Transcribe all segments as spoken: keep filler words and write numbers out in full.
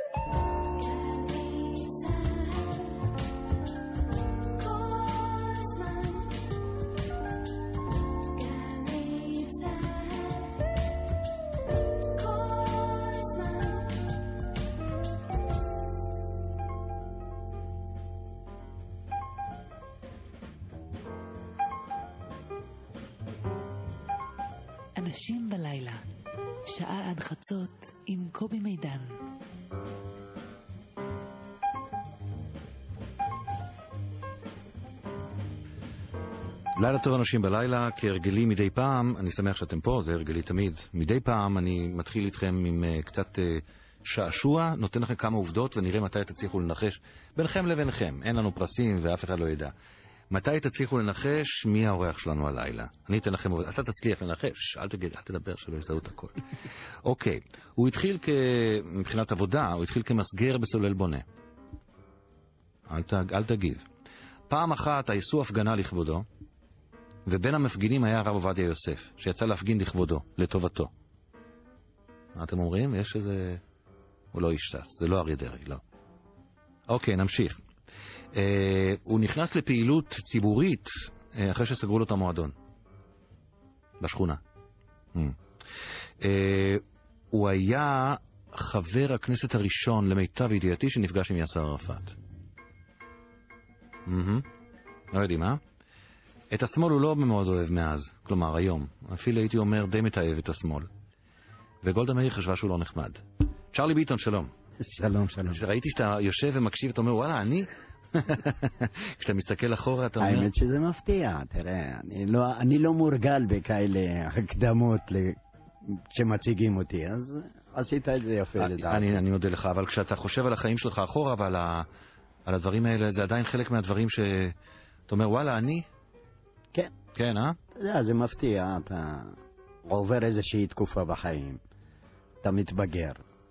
אנשים בלילה, שעה עד חצות עם קובי מידן. לילה טוב אנשים בלילה, כהרגלי מדי פעם, אני שמח שאתם פה, זה הרגלי תמיד. מדי פעם אני מתחיל איתכם עם uh, קצת uh, שעשוע, נותן לכם כמה עובדות ונראה מתי תצליחו לנחש ביניכם לביניכם. אין לנו פרסים ואף אחד לא ידע. מתי תצליחו לנחש מי האורח שלנו הלילה? אני אתן לכם, אתה תצליח לנחש, אל תגיד, אל תדבר שלא יזהו את הכל. אוקיי, הוא התחיל כ... מבחינת עבודה, הוא התחיל כמסגר בסולל בונה. אל, ת... אל תגיב. פעם אחת עשו הפגנה לכבודו, ובין המפגינים היה הרב עובדיה יוסף, שיצא להפגין לכבודו, לטובתו. מה אתם אומרים? יש איזה... הוא לא איש סס, זה לא אריה דרעי, לא. אוקיי, נמשיך. Uh, הוא נכנס לפעילות ציבורית uh, אחרי שסגרו לו את המועדון בשכונה. mm. uh, הוא היה חבר הכנסת הראשון למיטב ידיעתי שנפגש עם יאסר ערפאת. mm-hmm. לא יודעים מה? את השמאל הוא לא מאוד אוהב מאז, כלומר היום אפילו הייתי אומר די מתאהב את השמאל, וגולדה מאיר חשבה שהוא לא נחמד. צ'רלי ביטון, שלום. שלום, שלום. ראיתי שאתה יושב ומקשיב ואתה אומר וואלה אני כשאתה מסתכל אחורה אתה אומר... האמת שזה מפתיע, תראה, אני לא, אני לא מורגל בכאלה הקדמות שמציגים אותי, אז עשית את זה יפה לדעת. אני, אני מודה לך, אבל כשאתה חושב על החיים שלך אחורה ועל ה, על הדברים האלה, זה עדיין חלק מהדברים שאתה אומר, וואלה, אני? כן. כן, אה? אתה יודע, זה מפתיע, אתה עובר איזושהי תקופה בחיים, אתה מתבגר,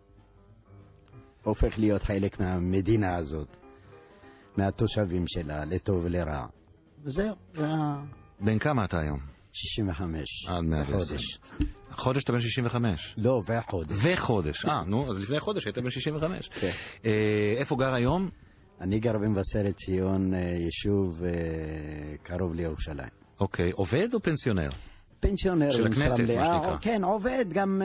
הופך להיות חלק מהמדינה הזאת. מהתושבים שלה, לטוב ולרע. וזהו. בן כמה אתה היום? שישים וחמש. עד מאה בחודש. חודש אתה בן שישים וחמש? לא, וחודש. וחודש. אה, נו, אז לפני חודש היית בן שישים וחמש. כן. איפה גר היום? אני גר במבשרת ציון, יישוב קרוב לירושלים. אוקיי. עובד או פנסיונר? פנסיונר. של הכנסת, מה שנקרא. כן, עובד גם...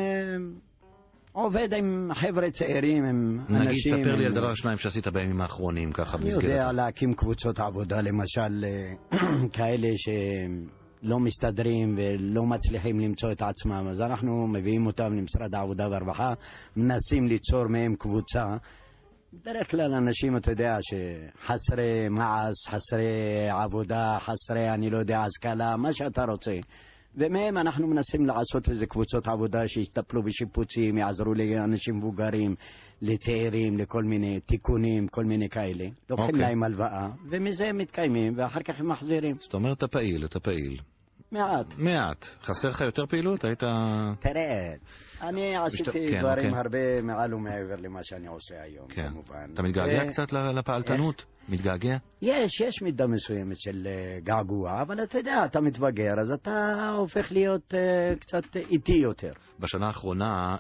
עובד עם חבר'ה צעירים, עם נגיד, אנשים... נגיד, ספר לי עם... על דבר שניים שעשית בימים האחרונים, ככה אני במסגרת. אני יודע להקים קבוצות עבודה, למשל, כאלה שלא מסתדרים ולא מצליחים למצוא את עצמם, אז אנחנו מביאים אותם למשרד העבודה והרווחה, מנסים ליצור מהם קבוצה. בדרך כלל אנשים, אתה יודע, שחסרי מעש, חסרי עבודה, חסרי, אני לא יודע, השכלה, מה שאתה רוצה. ומהם אנחנו מנסים לעשות איזה קבוצות עבודה שיטפלו בשיפוצים, יעזרו לאנשים מבוגרים, לצעירים, לכל מיני תיקונים, כל מיני כאלה. לוקחים להם הלוואה, ומזה הם מתקיימים, ואחר כך הם מחזירים. זאת אומרת, אתה פעיל, אתה פעיל. מעט. מעט. חסר לך יותר פעילות? היית... תראה, אני עשיתי דברים הרבה מעל ומעבר למה שאני עושה היום, כמובן. אתה מתגעגע קצת לפעלתנות? מתגעגע? יש, יש מידה מסוימת של געגוע, אבל אתה יודע, אתה מתבגר, אז אתה הופך להיות קצת איטי יותר. בשנה האחרונה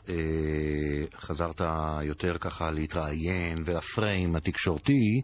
חזרת יותר ככה להתראיין ולפריים התקשורתי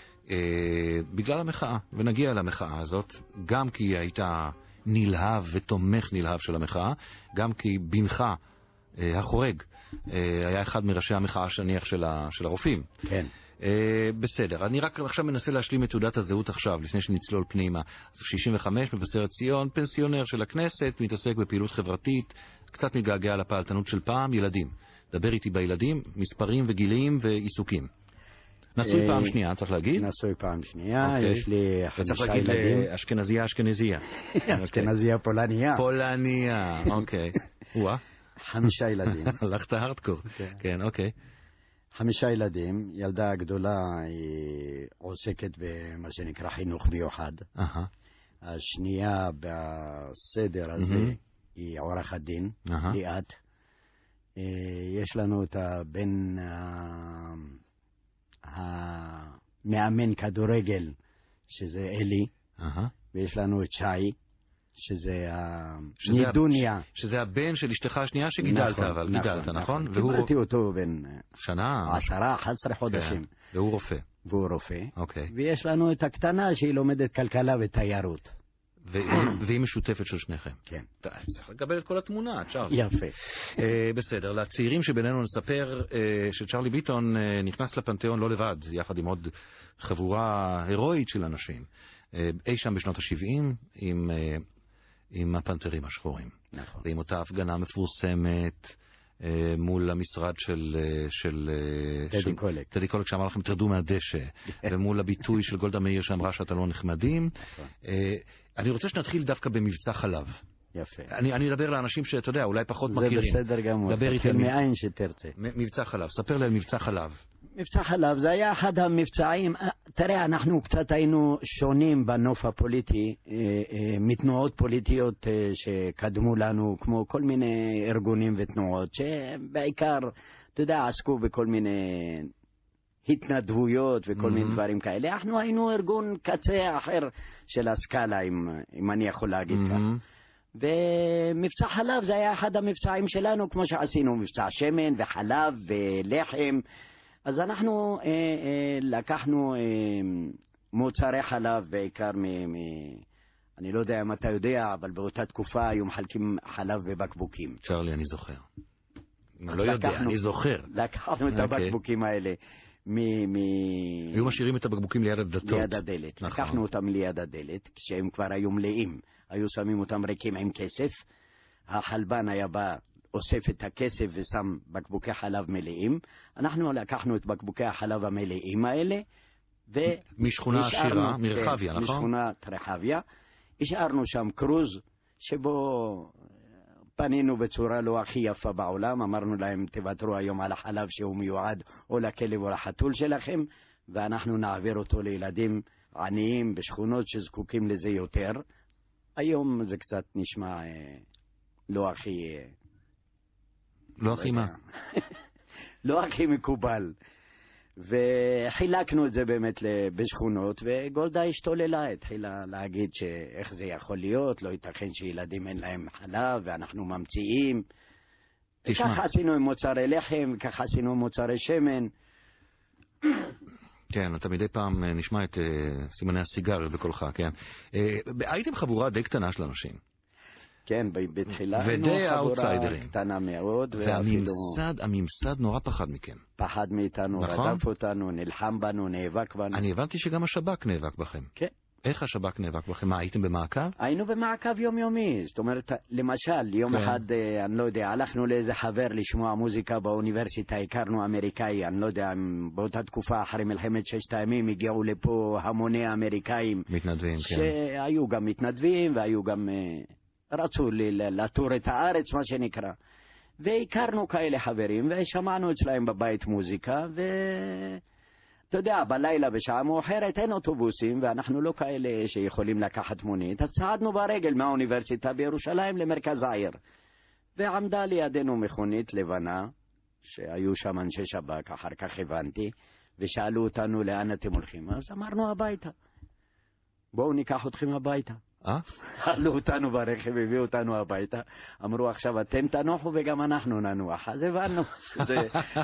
בגלל המחאה, ונגיע למחאה הזאת, גם כי היא הייתה נלהב ותומך נלהב של המחאה, גם כי בנך החורג היה אחד מראשי המחאה שניח של הרופאים. כן. בסדר, אני רק עכשיו מנסה להשלים את תעודת הזהות עכשיו, לפני שנצלול פנימה. שישים וחמש, מבשרת ציון, פנסיונר של הכנסת, מתעסק בפעילות חברתית, קצת מתגעגע לפעלתנות של פעם, ילדים. דבר איתי בילדים, מספרים וגילאים ועיסוקים. נשוי פעם שנייה, צריך להגיד? נשוי פעם שנייה, יש לי חמישה ילדים. צריך להגיד אשכנזיה, אשכנזיה. אשכנזיה פולניה. פולניה, אוקיי. וואה. חמישה ילדים. הלכת הארדקור. כן, אוקיי. חמישה ילדים, ילדה הגדולה היא עוסקת במה שנקרא חינוך מיוחד. השנייה בסדר הזה היא עורכת דין, ליאת. יש לנו את הבן המאמן כדורגל, שזה אלי, ויש לנו את שי, שזה שזה הנידוניה. הב- שזה הבן של אשתך השנייה שגידלת, נכון, אבל גידלת, נכון? קיבלתי אותו בן שנה, עשרה, אחד עשרה חודשים. כן. והוא רופא. והוא רופא. אוקיי. ויש לנו את הקטנה שהיא לומדת כלכלה ותיירות. ו- והיא משותפת של שניכם. כן. אתה צריך לקבל את כל התמונה, צ'רלי. יפה. אה, בסדר, לצעירים שבינינו נספר אה, שצ'רלי ביטון אה, נכנס לפנתיאון לא לבד, יחד עם עוד חבורה הירואית של אנשים. אה, אי שם בשנות ה-שבעים עם, אה, עם הפנתרים השחורים. נכון. ועם אותה הפגנה מפורסמת אה, מול המשרד של... אה, של אה, טדי של- קולק. טדי קולק שאמר לכם תרדו מהדשא, ומול הביטוי של גולדה מאיר שאמרה שאתה לא נחמדים. אה, אני רוצה שנתחיל דווקא במבצע חלב. יפה. אני, אני אדבר לאנשים שאתה יודע, אולי פחות זה מכירים. בסדר גמור. דבר איתי תתחיל על מבצע- מאין שתרצה. מ- מבצע חלב. ספר לי על מבצע חלב. מבצע חלב זה היה אחד המבצעים. אה, תראה, אנחנו קצת היינו שונים בנוף הפוליטי, אה, אה, מתנועות פוליטיות אה, שקדמו לנו, כמו כל מיני ארגונים ותנועות, שבעיקר, אתה יודע, עסקו בכל מיני התנדבויות וכל מיני דברים כאלה. אנחנו היינו ארגון קצה אחר של הסקאלה, אם, אם אני יכול להגיד כך. ומבצע חלב זה היה אחד המבצעים שלנו, כמו שעשינו מבצע שמן וחלב ולחם. אז אנחנו אה, אה, לקחנו אה, מוצרי חלב בעיקר מ... מ... אני לא יודע אם אתה יודע, אבל באותה תקופה היו מחלקים חלב בבקבוקים. צ'רלי, אני זוכר. אז לא יודע, לקחנו- אני זוכר. לקחנו את אוקיי. הבקבוקים האלה מ... מ... היו משאירים את הבקבוקים ליד הדלתות. ליד הדלת. נכון. לקחנו אותם ליד הדלת, כשהם כבר היו מלאים. היו שמים אותם ריקים עם כסף. החלבן היה בא, אוסף את הכסף ושם בקבוקי חלב מלאים. אנחנו לקחנו את בקבוקי החלב המלאים האלה, ו... משכונה השארנו- עשירה, מרחביה, כן, נכון? משכונת רחביה. השארנו שם קרוז, שבו פנינו בצורה לא הכי יפה בעולם. אמרנו להם, תוותרו היום על החלב שהוא מיועד או לכלב או לחתול שלכם, ואנחנו נעביר אותו לילדים עניים בשכונות שזקוקים לזה יותר. היום זה קצת נשמע אה, לא הכי... אה, לא הכי מה? לא הכי מקובל. וחילקנו את זה באמת ל- בשכונות, וגולדה השתוללה, התחילה להגיד שאיך זה יכול להיות, לא ייתכן שילדים אין להם חלב ואנחנו ממציאים. תשמע. ככה עשינו עם מוצרי לחם, ככה עשינו עם מוצרי שמן. כן, אתה מדי פעם אה, נשמע את אה, סימני הסיגריות בקולך, כן. אה, הייתם חבורה די קטנה של אנשים. כן, ב- בתחילה ודי היינו חבורה האוטסיידרים. קטנה מאוד, ואפילו והממסד, הממסד נורא פחד מכם. פחד מאיתנו, נכון. רדף אותנו, נלחם בנו, נאבק בנו. אני הבנתי שגם השב"כ נאבק בכם. כן. איך השב"כ נאבק בכם? מה, הייתם במעקב? היינו במעקב יומיומי, זאת אומרת, למשל, יום כן. אחד, אה, אני לא יודע, הלכנו לאיזה חבר לשמוע מוזיקה באוניברסיטה, הכרנו אמריקאי, אני לא יודע, אם באותה תקופה אחרי מלחמת ששת הימים הגיעו לפה המוני אמריקאים, מתנדבים, כן. שהיו גם מתנדבים והיו גם, אה, רצו ל- ל- לטור את הארץ, מה שנקרא. והכרנו כאלה חברים, ושמענו אצלהם בבית מוזיקה, ו... אתה יודע, בלילה בשעה מאוחרת אין אוטובוסים, ואנחנו לא כאלה שיכולים לקחת מונית, אז צעדנו ברגל מהאוניברסיטה בירושלים למרכז העיר. ועמדה לידינו מכונית לבנה, שהיו שם אנשי שב"כ, אחר כך הבנתי, ושאלו אותנו לאן אתם הולכים. אז אמרנו הביתה. בואו ניקח אתכם הביתה. אה? עלו אותנו ברכב, הביאו אותנו הביתה, אמרו עכשיו אתם תנוחו וגם אנחנו ננוח, אז הבנו שזה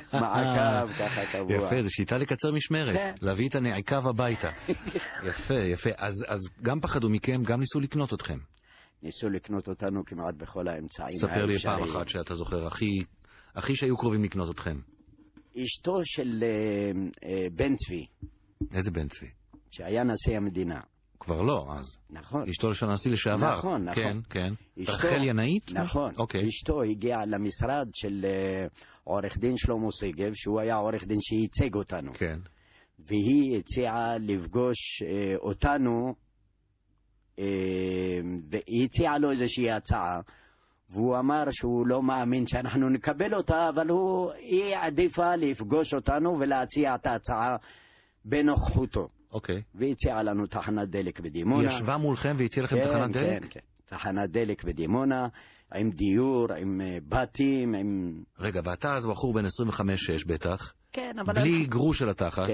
מעקב ככה קבוע. יפה, זו שיטה לקצר משמרת, כן. להביא את הנעקב הביתה. יפה, יפה. אז, אז גם פחדו מכם, גם ניסו לקנות אתכם. ניסו לקנות אותנו כמעט בכל האמצעים. ספר לי פעם האפשריים. אחת שאתה זוכר, הכי, הכי שהיו קרובים לקנות אתכם. אשתו של אה, אה, בן צבי, איזה בן צבי? שהיה נשיא המדינה. כבר לא, אז. נכון. אשתו של הנשיא לשעבר. נכון, נכון. כן, כן. אשתו- רחל ינאית? נכון. אוקיי. אשתו הגיעה למשרד של אה, עורך דין שלמה שגב, שהוא היה עורך דין שייצג אותנו. כן. והיא הציעה לפגוש אה, אותנו, אה, והיא הציעה לו איזושהי הצעה, והוא אמר שהוא לא מאמין שאנחנו נקבל אותה, אבל הוא, היא עדיפה לפגוש אותנו ולהציע את ההצעה בנוכחותו. אוקיי. והיא הציעה לנו תחנת דלק היא בדימונה. ישבה מולכם והציעה לכם כן, תחנת דלק? כן, כן. תחנת דלק בדימונה, עם דיור, עם אה, בתים, עם... רגע, ואתה אז בחור בן עשרים וחמש שש בטח, כן, אבל... בלי גרוש על התחת, כן.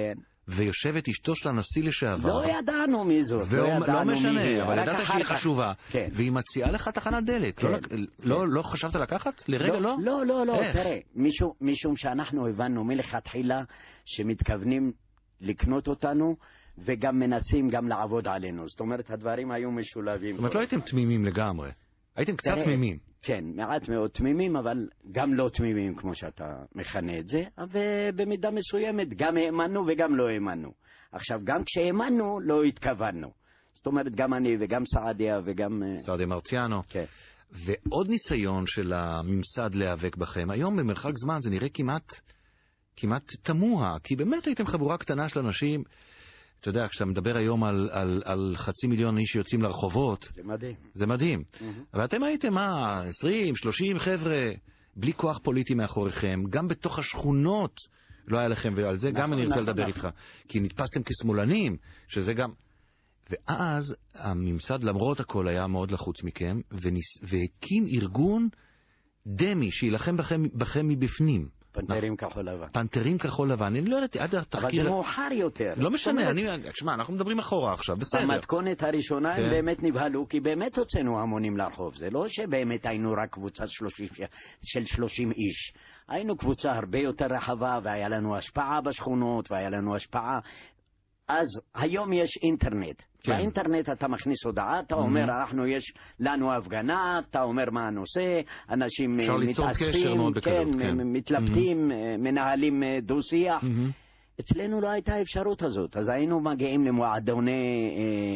ויושבת אשתו של הנשיא לשעבר. לא ידענו מי זאת, לא ידענו לא משנה, מי, אבל ידעת שהיא חשובה. כן. והיא מציעה לך תחנת דלק. כן. לא, כן. לא, לא חשבת לקחת? לרגע לא? לא, לא, לא, איך? תראה, משום, משום שאנחנו הבנו מלכתחילה שמתכוונים לקנות אותנו, וגם מנסים גם לעבוד עלינו. זאת אומרת, הדברים היו משולבים. זאת אומרת, לא הייתם תמימים לגמרי. הייתם קצת תמימים. כן, מעט מאוד תמימים, אבל גם לא תמימים, כמו שאתה מכנה את זה, ובמידה מסוימת גם האמנו וגם לא האמנו. עכשיו, גם כשהאמנו, לא התכוונו. זאת אומרת, גם אני וגם סעדיה וגם... סעדיה מרציאנו. כן. ועוד ניסיון של הממסד להיאבק בכם. היום במרחק זמן זה נראה כמעט, כמעט תמוה, כי באמת הייתם חבורה קטנה של אנשים. אתה יודע, כשאתה מדבר היום על, על, על חצי מיליון איש שיוצאים לרחובות, זה מדהים. זה מדהים. Mm-hmm. ואתם הייתם, מה, עשרים, שלושים חבר'ה, בלי כוח פוליטי מאחוריכם, גם בתוך השכונות לא היה לכם, ועל זה נכון, גם אני רוצה נכון, לדבר נכון. איתך. כי נתפסתם כשמאלנים, שזה גם... ואז הממסד, למרות הכל, היה מאוד לחוץ מכם, וניס... והקים ארגון דמי, שילחם בכם, בכם מבפנים. פנתרים כחול לבן. פנתרים כחול לבן. אני לא יודעת, עד התחקיר... אבל זה מאוחר יותר. לא משנה, אני... תשמע, אנחנו מדברים אחורה עכשיו, בסדר. במתכונת הראשונה הם באמת נבהלו, כי באמת הוצאנו המונים לרחוב. זה לא שבאמת היינו רק קבוצה של שלושים איש. היינו קבוצה הרבה יותר רחבה, והיה לנו השפעה בשכונות, והיה לנו השפעה... אז היום יש אינטרנט. כן. באינטרנט אתה מכניס הודעה, אתה אומר, mm-hmm. אנחנו יש לנו הפגנה, אתה אומר מה הנושא, אנשים מתאספים, כן, כן. מתלבטים, mm-hmm. מנהלים דו-שיח. Mm-hmm. אצלנו לא הייתה האפשרות הזאת, אז היינו מגיעים למועדוני,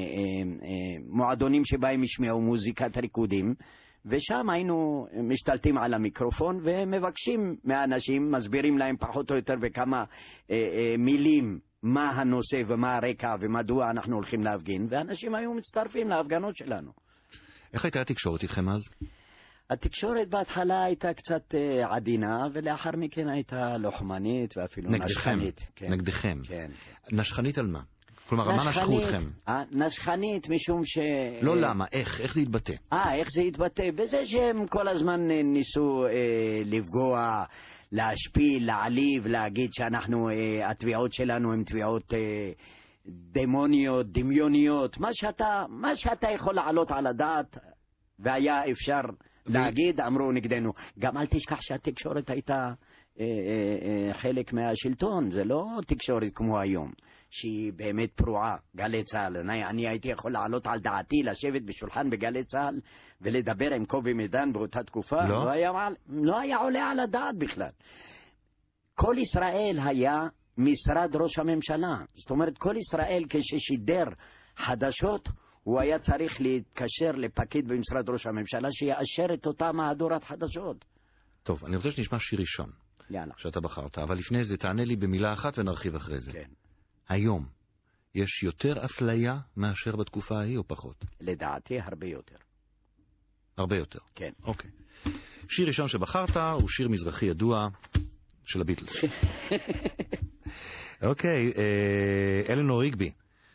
מועדונים שבהם ישמעו מוזיקת ריקודים, ושם היינו משתלטים על המיקרופון ומבקשים מהאנשים, מסבירים להם פחות או יותר בכמה מילים, מה הנושא ומה הרקע ומדוע אנחנו הולכים להפגין, ואנשים היו מצטרפים להפגנות שלנו. איך הייתה התקשורת איתכם אז? התקשורת בהתחלה הייתה קצת uh, עדינה, ולאחר מכן הייתה לוחמנית ואפילו נגדכם, נשכנית. כן. נגדכם. כן, כן. נשכנית על מה? כלומר, מה נשכו אתכם? נשכנית משום ש... לא למה, איך? איך זה התבטא? אה, איך זה התבטא? בזה שהם כל הזמן ניסו אה, לפגוע... להשפיל, להעליב, להגיד שאנחנו, אה, התביעות שלנו הן תביעות אה, דמוניות, דמיוניות, מה שאתה, מה שאתה יכול לעלות על הדעת, והיה אפשר ו... להגיד, אמרו נגדנו. גם אל תשכח שהתקשורת הייתה אה, אה, אה, חלק מהשלטון, זה לא תקשורת כמו היום, שהיא באמת פרועה, גלי צהל. אני, אני הייתי יכול לעלות על דעתי, לשבת בשולחן בגלי צהל, ולדבר עם קובי מידן באותה תקופה, לא, לא, היה, לא היה עולה על הדעת בכלל. כל ישראל היה משרד ראש הממשלה. זאת אומרת, כל ישראל כששידר חדשות, הוא היה צריך להתקשר לפקיד במשרד ראש הממשלה, שיאשר את אותה מהדורת חדשות. טוב, אני רוצה שנשמע שיר ראשון. יאללה. שאתה בחרת, אבל לפני זה תענה לי במילה אחת ונרחיב אחרי זה. כן. היום, יש יותר אפליה מאשר בתקופה ההיא או פחות? לדעתי הרבה יותר. הרבה יותר? כן. אוקיי. שיר ראשון שבחרת הוא שיר מזרחי ידוע של הביטלס. אוקיי, אלנור ריגבי.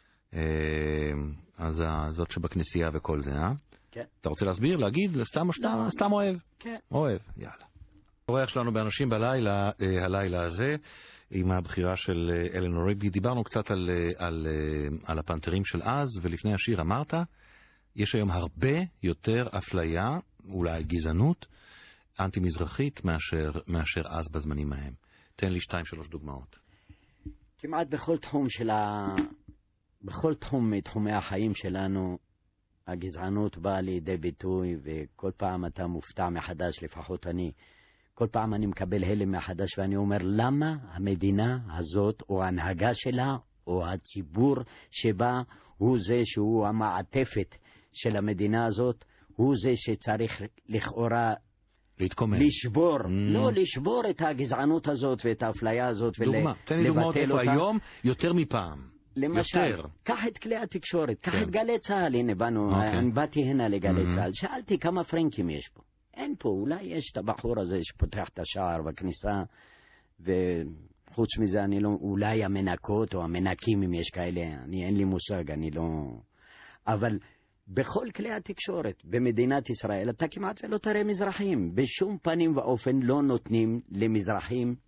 אז זאת שבכנסייה וכל זה, אה? כן. אתה רוצה להסביר, להגיד, סתם או סתם אוהב? כן. אוהב, יאללה. האורח שלנו באנשים בלילה, הלילה הזה, עם הבחירה של אלנור ריגבי. דיברנו קצת על, על, על הפנתרים של אז, ולפני השיר אמרת, יש היום הרבה יותר אפליה, אולי גזענות, אנטי-מזרחית מאשר, מאשר אז בזמנים ההם. תן לי שתיים, שלוש דוגמאות. כמעט בכל תחום של ה... בכל תחום מתחומי החיים שלנו, הגזענות באה לידי ביטוי, וכל פעם אתה מופתע מחדש, לפחות אני. כל פעם אני מקבל הלם מחדש, ואני אומר, למה המדינה הזאת, או ההנהגה שלה, או הציבור שבה, הוא זה שהוא המעטפת של המדינה הזאת, הוא זה שצריך לכאורה להתקומם. לשבור, mm. לא לשבור את הגזענות הזאת ואת האפליה הזאת ולבטל אותה. דוגמה, תן לי דוגמאות איפה היום יותר מפעם. למשל, יותר. קח את כלי התקשורת, קח כן. את גלי צהל, הנה באנו, okay. אני באתי הנה לגלי mm-hmm. צהל, שאלתי כמה פרנקים יש פה. אין פה, אולי יש את הבחור הזה שפותח את השער בכניסה, וחוץ מזה אני לא, אולי המנקות או המנקים אם יש כאלה, אני אין לי מושג, אני לא... אבל בכל כלי התקשורת במדינת ישראל אתה כמעט ולא תראה מזרחים, בשום פנים ואופן לא נותנים למזרחים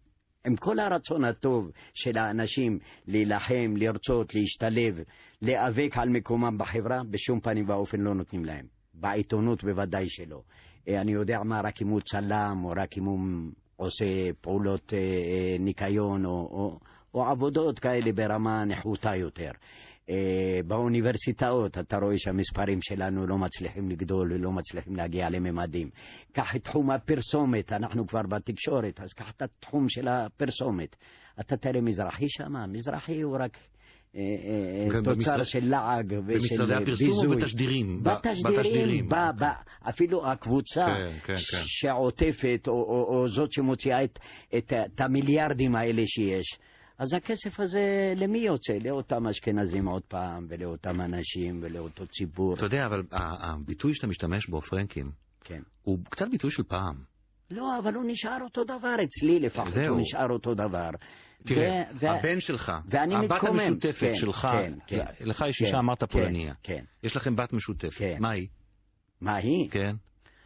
עם כל הרצון הטוב של האנשים להילחם, לרצות, להשתלב, להיאבק על מקומם בחברה, בשום פנים ואופן לא נותנים להם. בעיתונות בוודאי שלא. אני יודע מה, רק אם הוא צלם, או רק אם הוא עושה פעולות אה, ניקיון, או, או, או עבודות כאלה ברמה נחותה יותר. אה, באוניברסיטאות אתה רואה שהמספרים שלנו לא מצליחים לגדול, ולא מצליחים להגיע לממדים. קח את תחום הפרסומת, אנחנו כבר בתקשורת, אז קח את התחום של הפרסומת. אתה תראה מזרחי שמה, מזרחי הוא רק... תוצר של לעג ושל במשרדי הפרסום ובתשדירים. בתשדירים, אפילו הקבוצה שעוטפת או זאת שמוציאה את המיליארדים האלה שיש. אז הכסף הזה למי יוצא? לאותם אשכנזים עוד פעם, ולאותם אנשים ולאותו ציבור. אתה יודע, אבל הביטוי שאתה משתמש בו, פרנקים, הוא קצת ביטוי של פעם. לא, אבל הוא נשאר אותו דבר אצלי לפחות, הוא נשאר אותו דבר. תראה, הבן שלך, הבת המשותפת שלך, לך יש אישה, אמרת פולניה, יש לכם בת משותפת, מה היא? מה היא? כן.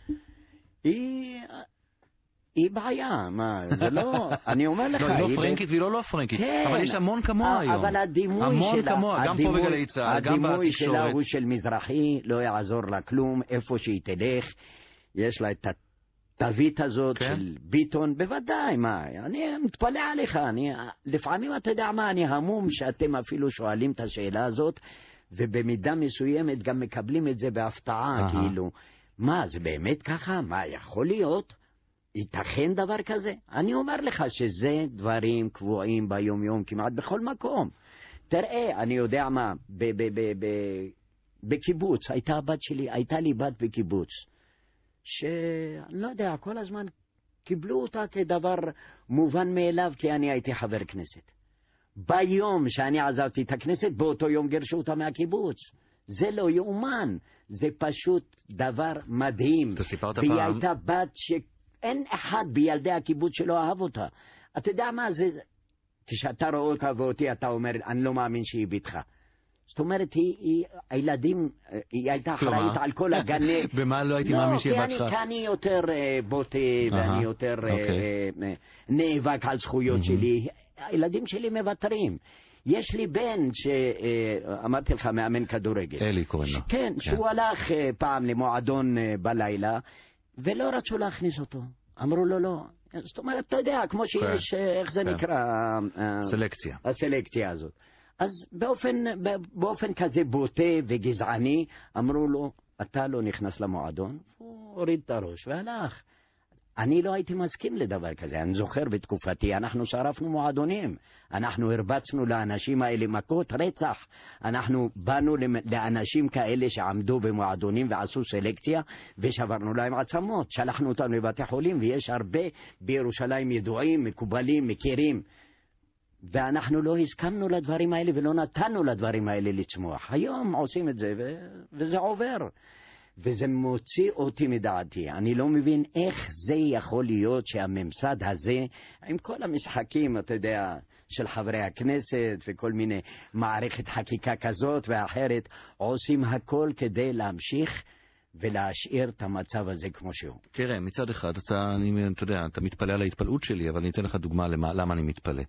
היא בעיה, מה, זה לא, אני אומר לך, היא לא פרנקית והיא לא לא פרנקית, אבל יש המון כמוה היום, אבל הדימוי שלה, המון כמוה, גם פה בגלי צה"ל, גם בתקשורת. הדימוי שלה הוא של מזרחי, לא יעזור לה כלום, איפה שהיא תלך, יש לה את התווית הזאת כן? של ביטון, בוודאי, מה, אני מתפלא עליך, אני, לפעמים אתה יודע מה, אני המום שאתם אפילו שואלים את השאלה הזאת, ובמידה מסוימת גם מקבלים את זה בהפתעה, Aha. כאילו, מה, זה באמת ככה? מה, יכול להיות? ייתכן דבר כזה? אני אומר לך שזה דברים קבועים ביום יום, כמעט בכל מקום. תראה, אני יודע מה, ב- ב- ב- ב- בקיבוץ, הייתה הבת שלי, הייתה לי בת בקיבוץ, שאני לא יודע, כל הזמן קיבלו אותה כדבר מובן מאליו, כי אני הייתי חבר כנסת. ביום שאני עזבתי את הכנסת, באותו יום גרשו אותה מהקיבוץ. זה לא יאומן, זה פשוט דבר מדהים. אתה סיפרת והיא פעם... הייתה בת שאין אחד בילדי הקיבוץ שלא אהב אותה. אתה יודע מה, זה... כשאתה רואה אותה ואותי, אתה אומר, אני לא מאמין שהיא ביתך. זאת אומרת, היא, היא, הילדים, היא הייתה אחראית על כל הגנה. במה לא הייתי מאמין שהיא בתך? כי אני יותר בוטה, ואני יותר נאבק על זכויות שלי. הילדים שלי מבטרים. יש לי בן שאמרתי לך, מאמן כדורגל. אלי קוראים לו. כן, שהוא הלך פעם למועדון בלילה, ולא רצו להכניס אותו. אמרו לו לא. זאת אומרת, אתה יודע, כמו שיש, איך זה נקרא? סלקציה. הסלקציה הזאת. אז באופן, באופן כזה בוטה וגזעני, אמרו לו, אתה לא נכנס למועדון, הוא הוריד את הראש והלך. אני לא הייתי מסכים לדבר כזה, אני זוכר בתקופתי, אנחנו שרפנו מועדונים, אנחנו הרבצנו לאנשים האלה מכות רצח, אנחנו באנו לאנשים כאלה שעמדו במועדונים ועשו סלקציה, ושברנו להם עצמות, שלחנו אותנו לבתי חולים, ויש הרבה בירושלים ידועים, מקובלים, מכירים, ואנחנו לא הסכמנו לדברים האלה ולא נתנו לדברים האלה לצמוח. היום עושים את זה ו... וזה עובר. וזה מוציא אותי מדעתי. אני לא מבין איך זה יכול להיות שהממסד הזה, עם כל המשחקים, אתה יודע, של חברי הכנסת וכל מיני מערכת חקיקה כזאת ואחרת, עושים הכל כדי להמשיך ולהשאיר את המצב הזה כמו שהוא. תראה, מצד אחד, אתה, אני, אתה יודע, אתה מתפלא על ההתפלאות שלי, אבל אני אתן לך דוגמה למה, למה אני מתפלא.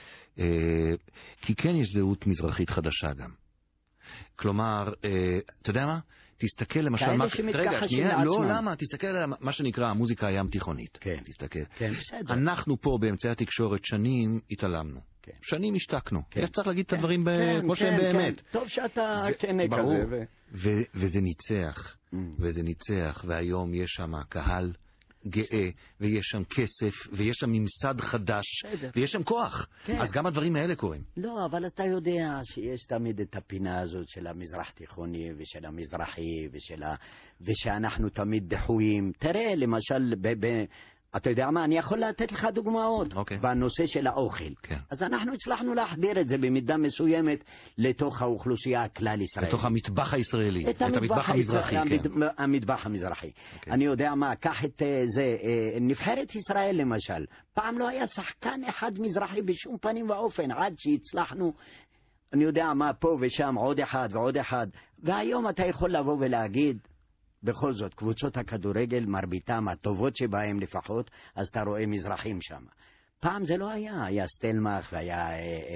כי כן יש זהות מזרחית חדשה גם. כלומר, אתה יודע מה? תסתכל למשל... כאלה שמתכחשים לעצמם. לא, למה? תסתכל על מה שנקרא המוזיקה הים תיכונית. כן. תסתכל. כן, בסדר. אנחנו פה באמצעי התקשורת שנים התעלמנו. כן. שנים השתקנו. יש צריך להגיד את הדברים כמו שהם באמת. טוב שאתה כן כזה. וזה ניצח. וזה ניצח. והיום יש שם קהל גאה, ויש שם כסף, ויש שם ממסד חדש, ויש שם כוח. כן. אז גם הדברים האלה קורים. לא, אבל אתה יודע שיש תמיד את הפינה הזאת של המזרח תיכוני, ושל המזרחי, ושל ה... ושאנחנו תמיד דחויים. תראה, למשל, ב... ב... אתה יודע מה, אני יכול לתת לך דוגמאות okay. בנושא של האוכל. Okay. אז אנחנו הצלחנו להחדיר את זה במידה מסוימת לתוך האוכלוסייה הכלל ישראלית. לתוך המטבח הישראלי, את, את המטבח המזרחי. המד... כן. המטבח המזרחי. Okay. אני יודע מה, קח את זה, נבחרת ישראל למשל. פעם לא היה שחקן אחד מזרחי בשום פנים ואופן, עד שהצלחנו, אני יודע מה, פה ושם עוד אחד ועוד אחד. והיום אתה יכול לבוא ולהגיד, בכל זאת, קבוצות הכדורגל, מרביתם, הטובות שבהם לפחות, אז אתה רואה מזרחים שם. פעם זה לא היה, היה סטלמך והיה...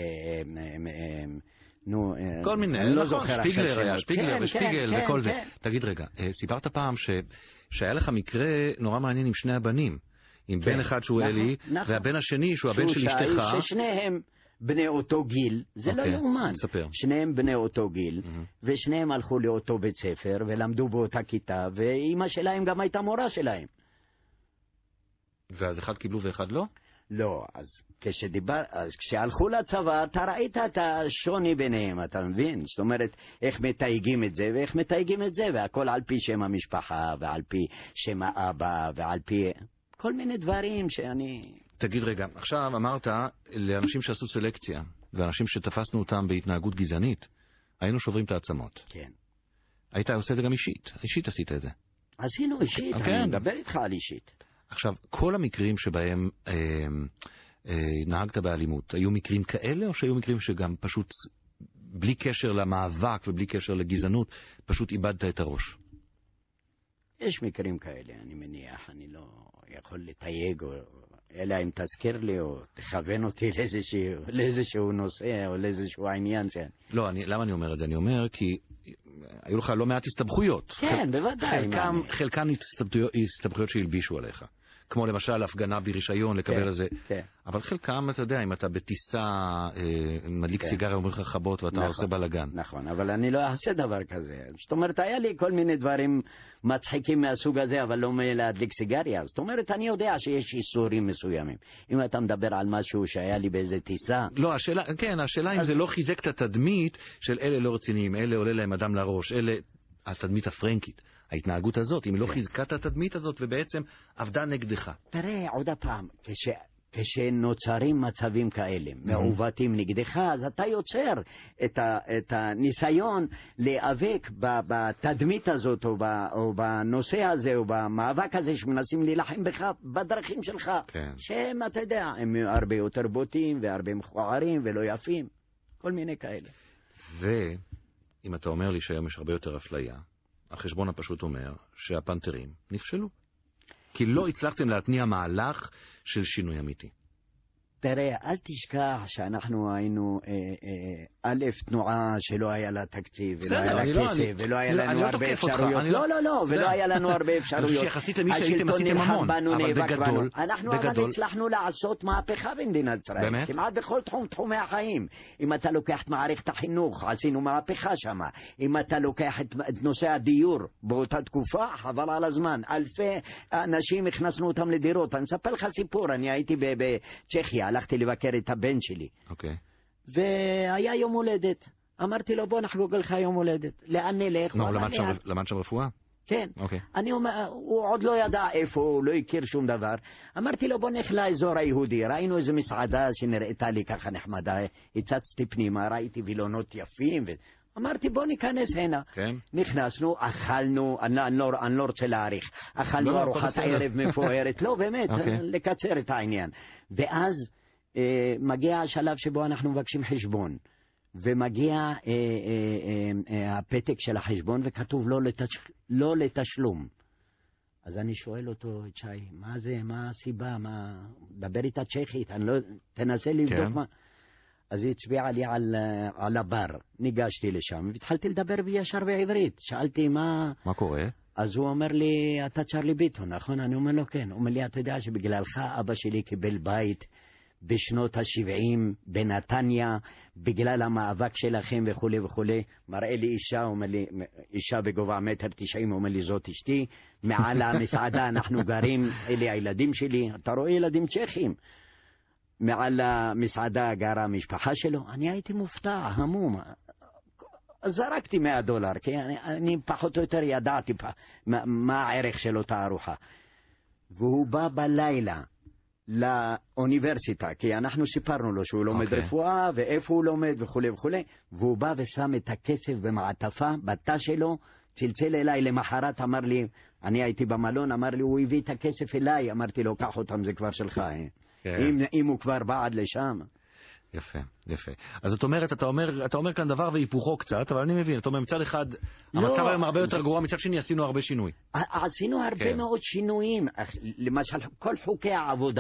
נו, כל מיני, אני לא נכון, זוכר שפיגלר היה, שפיגלר כן, ושפיגל כן, וכל כן, זה. כן. תגיד רגע, סיפרת פעם ש... שהיה לך מקרה נורא מעניין עם שני הבנים, עם כן, בן אחד שהוא נכון, אלי, נכון. והבן השני שהוא הבן של שהוא אשתך. שי- ששניהם בני אותו גיל, זה לא אוקיי, יאומן. ספר. שניהם בני אותו גיל, מהמם. ושניהם הלכו לאותו בית ספר, ולמדו באותה כיתה, ואימא שלהם גם הייתה מורה שלהם. ואז אחד קיבלו ואחד לא? לא, אז כשדיבר, אז כשהלכו לצבא, אתה ראית את השוני ביניהם, אתה מבין? זאת אומרת, איך מתייגים את זה, ואיך מתייגים את זה, והכל על פי שם המשפחה, ועל פי שם האבא, ועל פי כל מיני דברים שאני... תגיד רגע, עכשיו אמרת לאנשים שעשו סלקציה, ואנשים שתפסנו אותם בהתנהגות גזענית, היינו שוברים את העצמות. כן. היית עושה את זה גם אישית, אישית עשית את זה. עשינו אישית, כן. אני מדבר איתך על אישית. עכשיו, כל המקרים שבהם אה, אה, נהגת באלימות, היו מקרים כאלה, או שהיו מקרים שגם פשוט, בלי קשר למאבק ובלי קשר לגזענות, פשוט איבדת את הראש? יש מקרים כאלה, אני מניח, אני לא יכול לתייג, או, אלא אם תזכיר לי, או תכוון אותי לאיזשהו, לאיזשהו נושא, או לאיזשהו עניין. שאני... לא, אני, למה אני אומר את זה? אני אומר כי היו לך לא מעט הסתבכויות. כן, בוודאי. חלקם, מה... חלקם הסתבכויות, הסתבכויות שהלבישו עליך. כמו למשל הפגנה ברישיון לקבל כן, על זה. כן. אבל חלקם, אתה יודע, אם אתה בטיסה, אה, מדליק כן. סיגריה, אומר לך חבות ואתה נכון, עושה בלגן. נכון, אבל אני לא אעשה דבר כזה. זאת אומרת, היה לי כל מיני דברים מצחיקים מהסוג הזה, אבל לא להדליק סיגריה. זאת אומרת, אני יודע שיש איסורים מסוימים. אם אתה מדבר על משהו שהיה לי באיזה טיסה... לא, השאלה, כן, השאלה אם אז... זה לא חיזק את התדמית של אלה לא רציניים, אלה עולה להם אדם לראש, אלה התדמית הפרנקית. ההתנהגות הזאת, אם היא לא חיזקה את התדמית הזאת ובעצם עבדה נגדך. תראה, עוד הפעם, כש... כשנוצרים מצבים כאלה, מעוותים נגדך, אז אתה יוצר את, ה, את הניסיון להיאבק בתדמית הזאת, או, ב, או בנושא הזה, או במאבק הזה שמנסים להילחם בך בדרכים שלך. כן. שהם, אתה יודע, הם הרבה יותר בוטים, והרבה מכוערים, ולא יפים. כל מיני כאלה. ואם אתה אומר לי שהיום יש הרבה יותר אפליה, החשבון הפשוט אומר שהפנתרים נכשלו. כי לא הצלחתם להתניע מהלך של שינוי אמיתי. תראה, אל תשכח שאנחנו היינו אה, אה, א', תנועה שלא היה לה תקציב, ולא היה לה כסף, ולא היה לנו הרבה אפשרויות. לא, לא, לא, ולא היה לנו הרבה אפשרויות. שיחסית למי שהייתם עשיתם המון, אבל בגדול, אנחנו אבל הצלחנו לעשות מהפכה במדינת ישראל. באמת? כמעט בכל תחום, תחומי החיים. אם אתה לוקח את מערכת החינוך, עשינו מהפכה שם. אם אתה לוקח את נושא הדיור באותה תקופה, חבל על הזמן. אלפי אנשים הכנסנו אותם לדירות. אני אספר לך סיפור, אני הייתי בצ'כיה. הלכתי לבקר את הבן שלי. אוקיי. והיה יום הולדת. אמרתי לו, בוא נחגוג לך יום הולדת. לאן נלך? נו, למד שם רפואה? כן. אוקיי. אני אומר, הוא עוד לא ידע איפה, הוא לא הכיר שום דבר. אמרתי לו, בוא נלך לאזור היהודי. ראינו איזו מסעדה שנראתה לי ככה נחמדה. הצצתי פנימה, ראיתי וילונות יפים. ו... אמרתי, בוא ניכנס הנה. כן. נכנסנו, אכלנו, אני, אני, לא, אני לא רוצה להאריך. אכלנו לא, ארוחת ערב מפוארת. לא, באמת, אוקיי. לקצר את העניין. ואז אה, מגיע השלב שבו אנחנו מבקשים חשבון. ומגיע אה, אה, אה, אה, הפתק של החשבון וכתוב לא, לתש... לא לתשלום. אז אני שואל אותו, שי, מה זה, מה הסיבה, מה... דבר איתה צ'כית, אני לא... תנסה לבדוק כן. מה... אז היא הצביעה לי על, על הבר, ניגשתי לשם, והתחלתי לדבר בישר בעברית, שאלתי מה... מה קורה? אז הוא אומר לי, אתה צ'רלי ביטון, נכון? אני אומר לו, כן. הוא אומר לי, אתה יודע שבגללך אבא שלי קיבל בית בשנות ה-שבעים בנתניה, בגלל המאבק שלכם וכו' וכו'. מראה לי אישה, אומר לי, אישה בגובה מטר תשעים, אומר לי, זאת אשתי, מעל המסעדה אנחנו גרים, אלה הילדים שלי, אתה רואה ילדים צ'כים. מעל המסעדה גרה המשפחה שלו, אני הייתי מופתע, המום. זרקתי מאה דולר, כי אני, אני פחות או יותר ידעתי פח, מה, מה הערך של אותה ארוחה. והוא בא בלילה לאוניברסיטה, כי אנחנו סיפרנו לו שהוא לומד okay. רפואה, ואיפה הוא לומד וכו' וכו', והוא בא ושם את הכסף במעטפה, בתא שלו, צלצל אליי למחרת, אמר לי, אני הייתי במלון, אמר לי, הוא הביא את הכסף אליי, אמרתי לו, קח אותם, זה כבר שלך. Okay. אם, אם הוא כבר בא עד לשם. יפה, יפה. אז זאת אומרת, אתה אומר, אתה אומר כאן דבר והיפוכו קצת, אבל אני מבין, אתה אומר, מצד אחד, לא, המצב היום הרבה יותר זה... גרוע, מצד שני עשינו הרבה שינוי. עשינו הרבה כן. מאוד שינויים, למשל, כל חוקי העבודה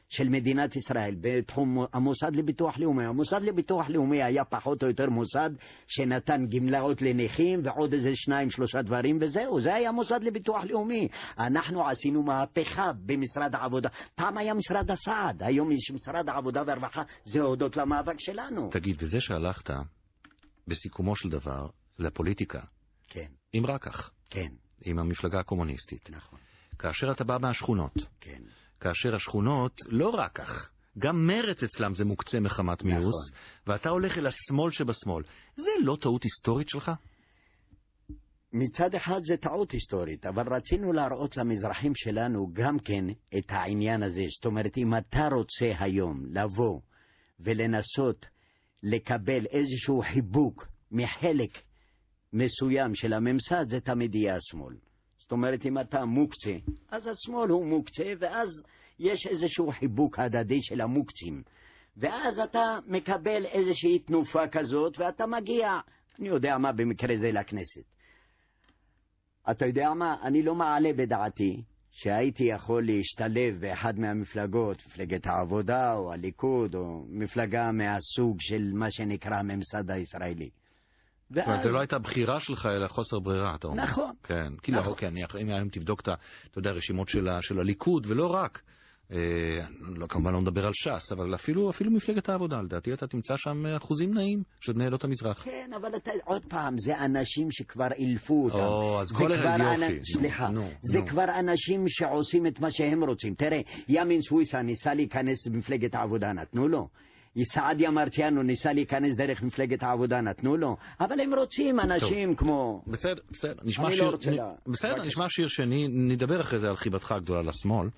של מדינת ישראל בתחום המוסד לביטוח לאומי. המוסד לביטוח לאומי היה פחות או יותר מוסד שנתן גמלאות לנכים ועוד איזה שניים שלושה דברים וזהו, זה היה מוסד לביטוח לאומי. אנחנו עשינו מהפכה במשרד העבודה. פעם היה משרד הסעד, היום יש משרד העבודה והרווחה, זה הודות למאבק שלנו. תגיד, וזה שהלכת בסיכומו של דבר לפוליטיקה, כן. עם רקח, כן. עם המפלגה הקומוניסטית. נכון. כאשר אתה בא מהשכונות, כן. כאשר השכונות לא רקח, גם מרץ אצלם זה מוקצה מחמת מיאוס, נכון. ואתה הולך אל השמאל שבשמאל. זה לא טעות היסטורית שלך? מצד אחד זה טעות היסטורית, אבל רצינו להראות למזרחים שלנו גם כן את העניין הזה. זאת אומרת, אם אתה רוצה היום לבוא ולנסות לקבל איזשהו חיבוק מחלק מסוים של הממסד, זה תמיד יהיה השמאל. זאת אומרת, אם אתה מוקצה, אז השמאל הוא מוקצה, ואז יש איזשהו חיבוק הדדי של המוקצים. ואז אתה מקבל איזושהי תנופה כזאת, ואתה מגיע, אני יודע מה, במקרה זה לכנסת. אתה יודע מה? אני לא מעלה בדעתי שהייתי יכול להשתלב באחד מהמפלגות, מפלגת העבודה או הליכוד, או מפלגה מהסוג של מה שנקרא הממסד הישראלי. זאת אומרת, זה לא הייתה בחירה שלך, אלא חוסר ברירה, אתה אומר. נכון. כן, כאילו, אוקיי, אם היום תבדוק את, אתה יודע, רשימות של הליכוד, ולא רק, כמובן לא מדבר על ש"ס, אבל אפילו מפלגת העבודה, לדעתי, אתה תמצא שם אחוזים נעים של בני עדות המזרח. כן, אבל עוד פעם, זה אנשים שכבר אילפו אותם. או, אז כל אחד יופי. סליחה, זה כבר אנשים שעושים את מה שהם רוצים. תראה, ימין סוויסה ניסה להיכנס במפלגת העבודה, נתנו לו. סעדיה מרציאנו ניסה להיכנס דרך מפלגת העבודה, נתנו לו, אבל הם רוצים אנשים כמו... בסדר, בסדר, נשמע שיר שני, נדבר אחרי זה על חיבתך הגדולה לשמאל,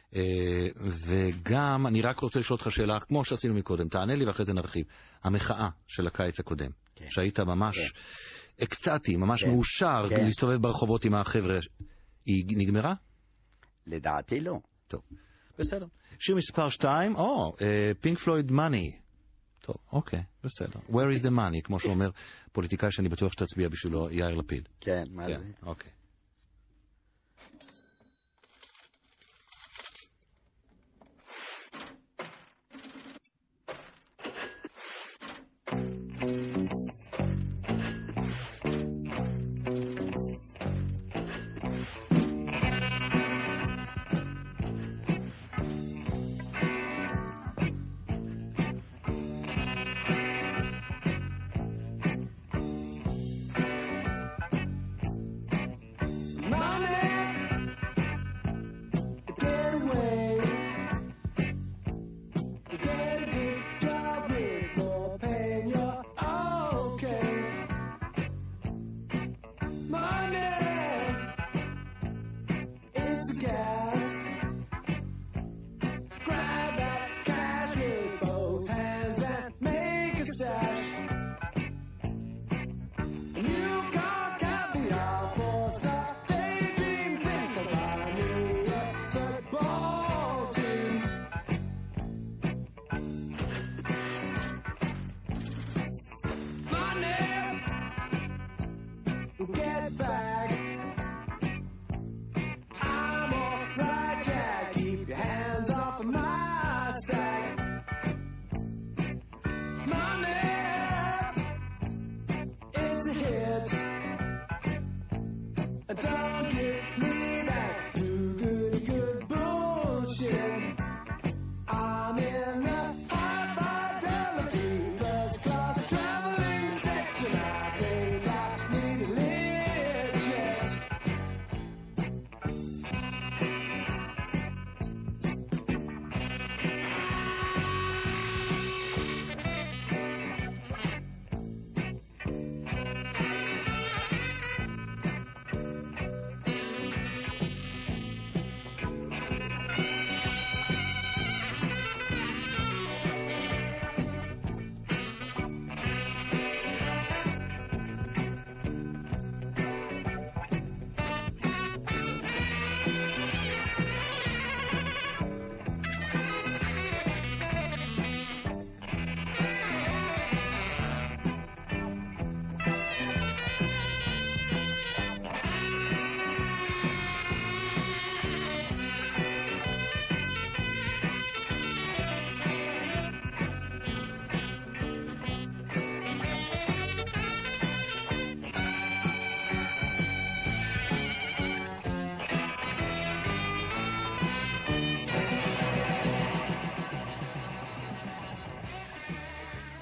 וגם אני רק רוצה לשאול אותך שאלה, כמו שעשינו מקודם, תענה לי ואחרי זה נרחיב. המחאה של הקיץ הקודם, שהיית ממש אקסטטי, ממש מאושר להסתובב ברחובות עם החבר'ה, היא נגמרה? לדעתי לא. טוב. בסדר. שיר מספר שתיים, או, פינק פלויד, money. טוב, אוקיי, בסדר. Where is the money, כמו שאומר פוליטיקאי שאני בטוח שתצביע בשבילו, יאיר לפיד. כן, מה זה? אוקיי.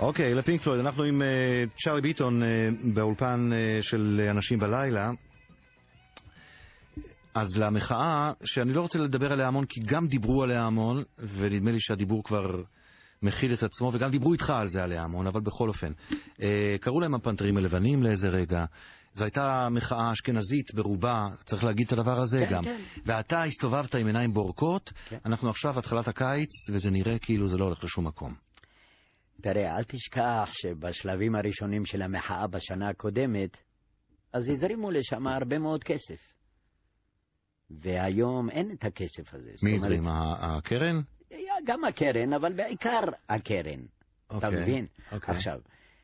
אוקיי, לפינק פלויד, אנחנו עם uh, צ'רלי ביטון uh, באולפן uh, של אנשים בלילה. אז למחאה, שאני לא רוצה לדבר עליה המון, כי גם דיברו עליה המון, ונדמה לי שהדיבור כבר מכיל את עצמו, וגם דיברו איתך על זה עליה המון, אבל בכל אופן. Uh, קראו להם הפנתרים הלבנים לאיזה רגע. זו הייתה מחאה אשכנזית ברובה, צריך להגיד את הדבר הזה כן, גם. כן. ואתה הסתובבת עם עיניים בורקות, כן. אנחנו עכשיו התחלת הקיץ, וזה נראה כאילו זה לא הולך לשום מקום. תראה, אל תשכח שבשלבים הראשונים של המחאה בשנה הקודמת, אז הזרימו לשם הרבה מאוד כסף. והיום אין את הכסף הזה. מי הזרים? הקרן? גם הקרן, אבל בעיקר הקרן. אתה מבין? עכשיו,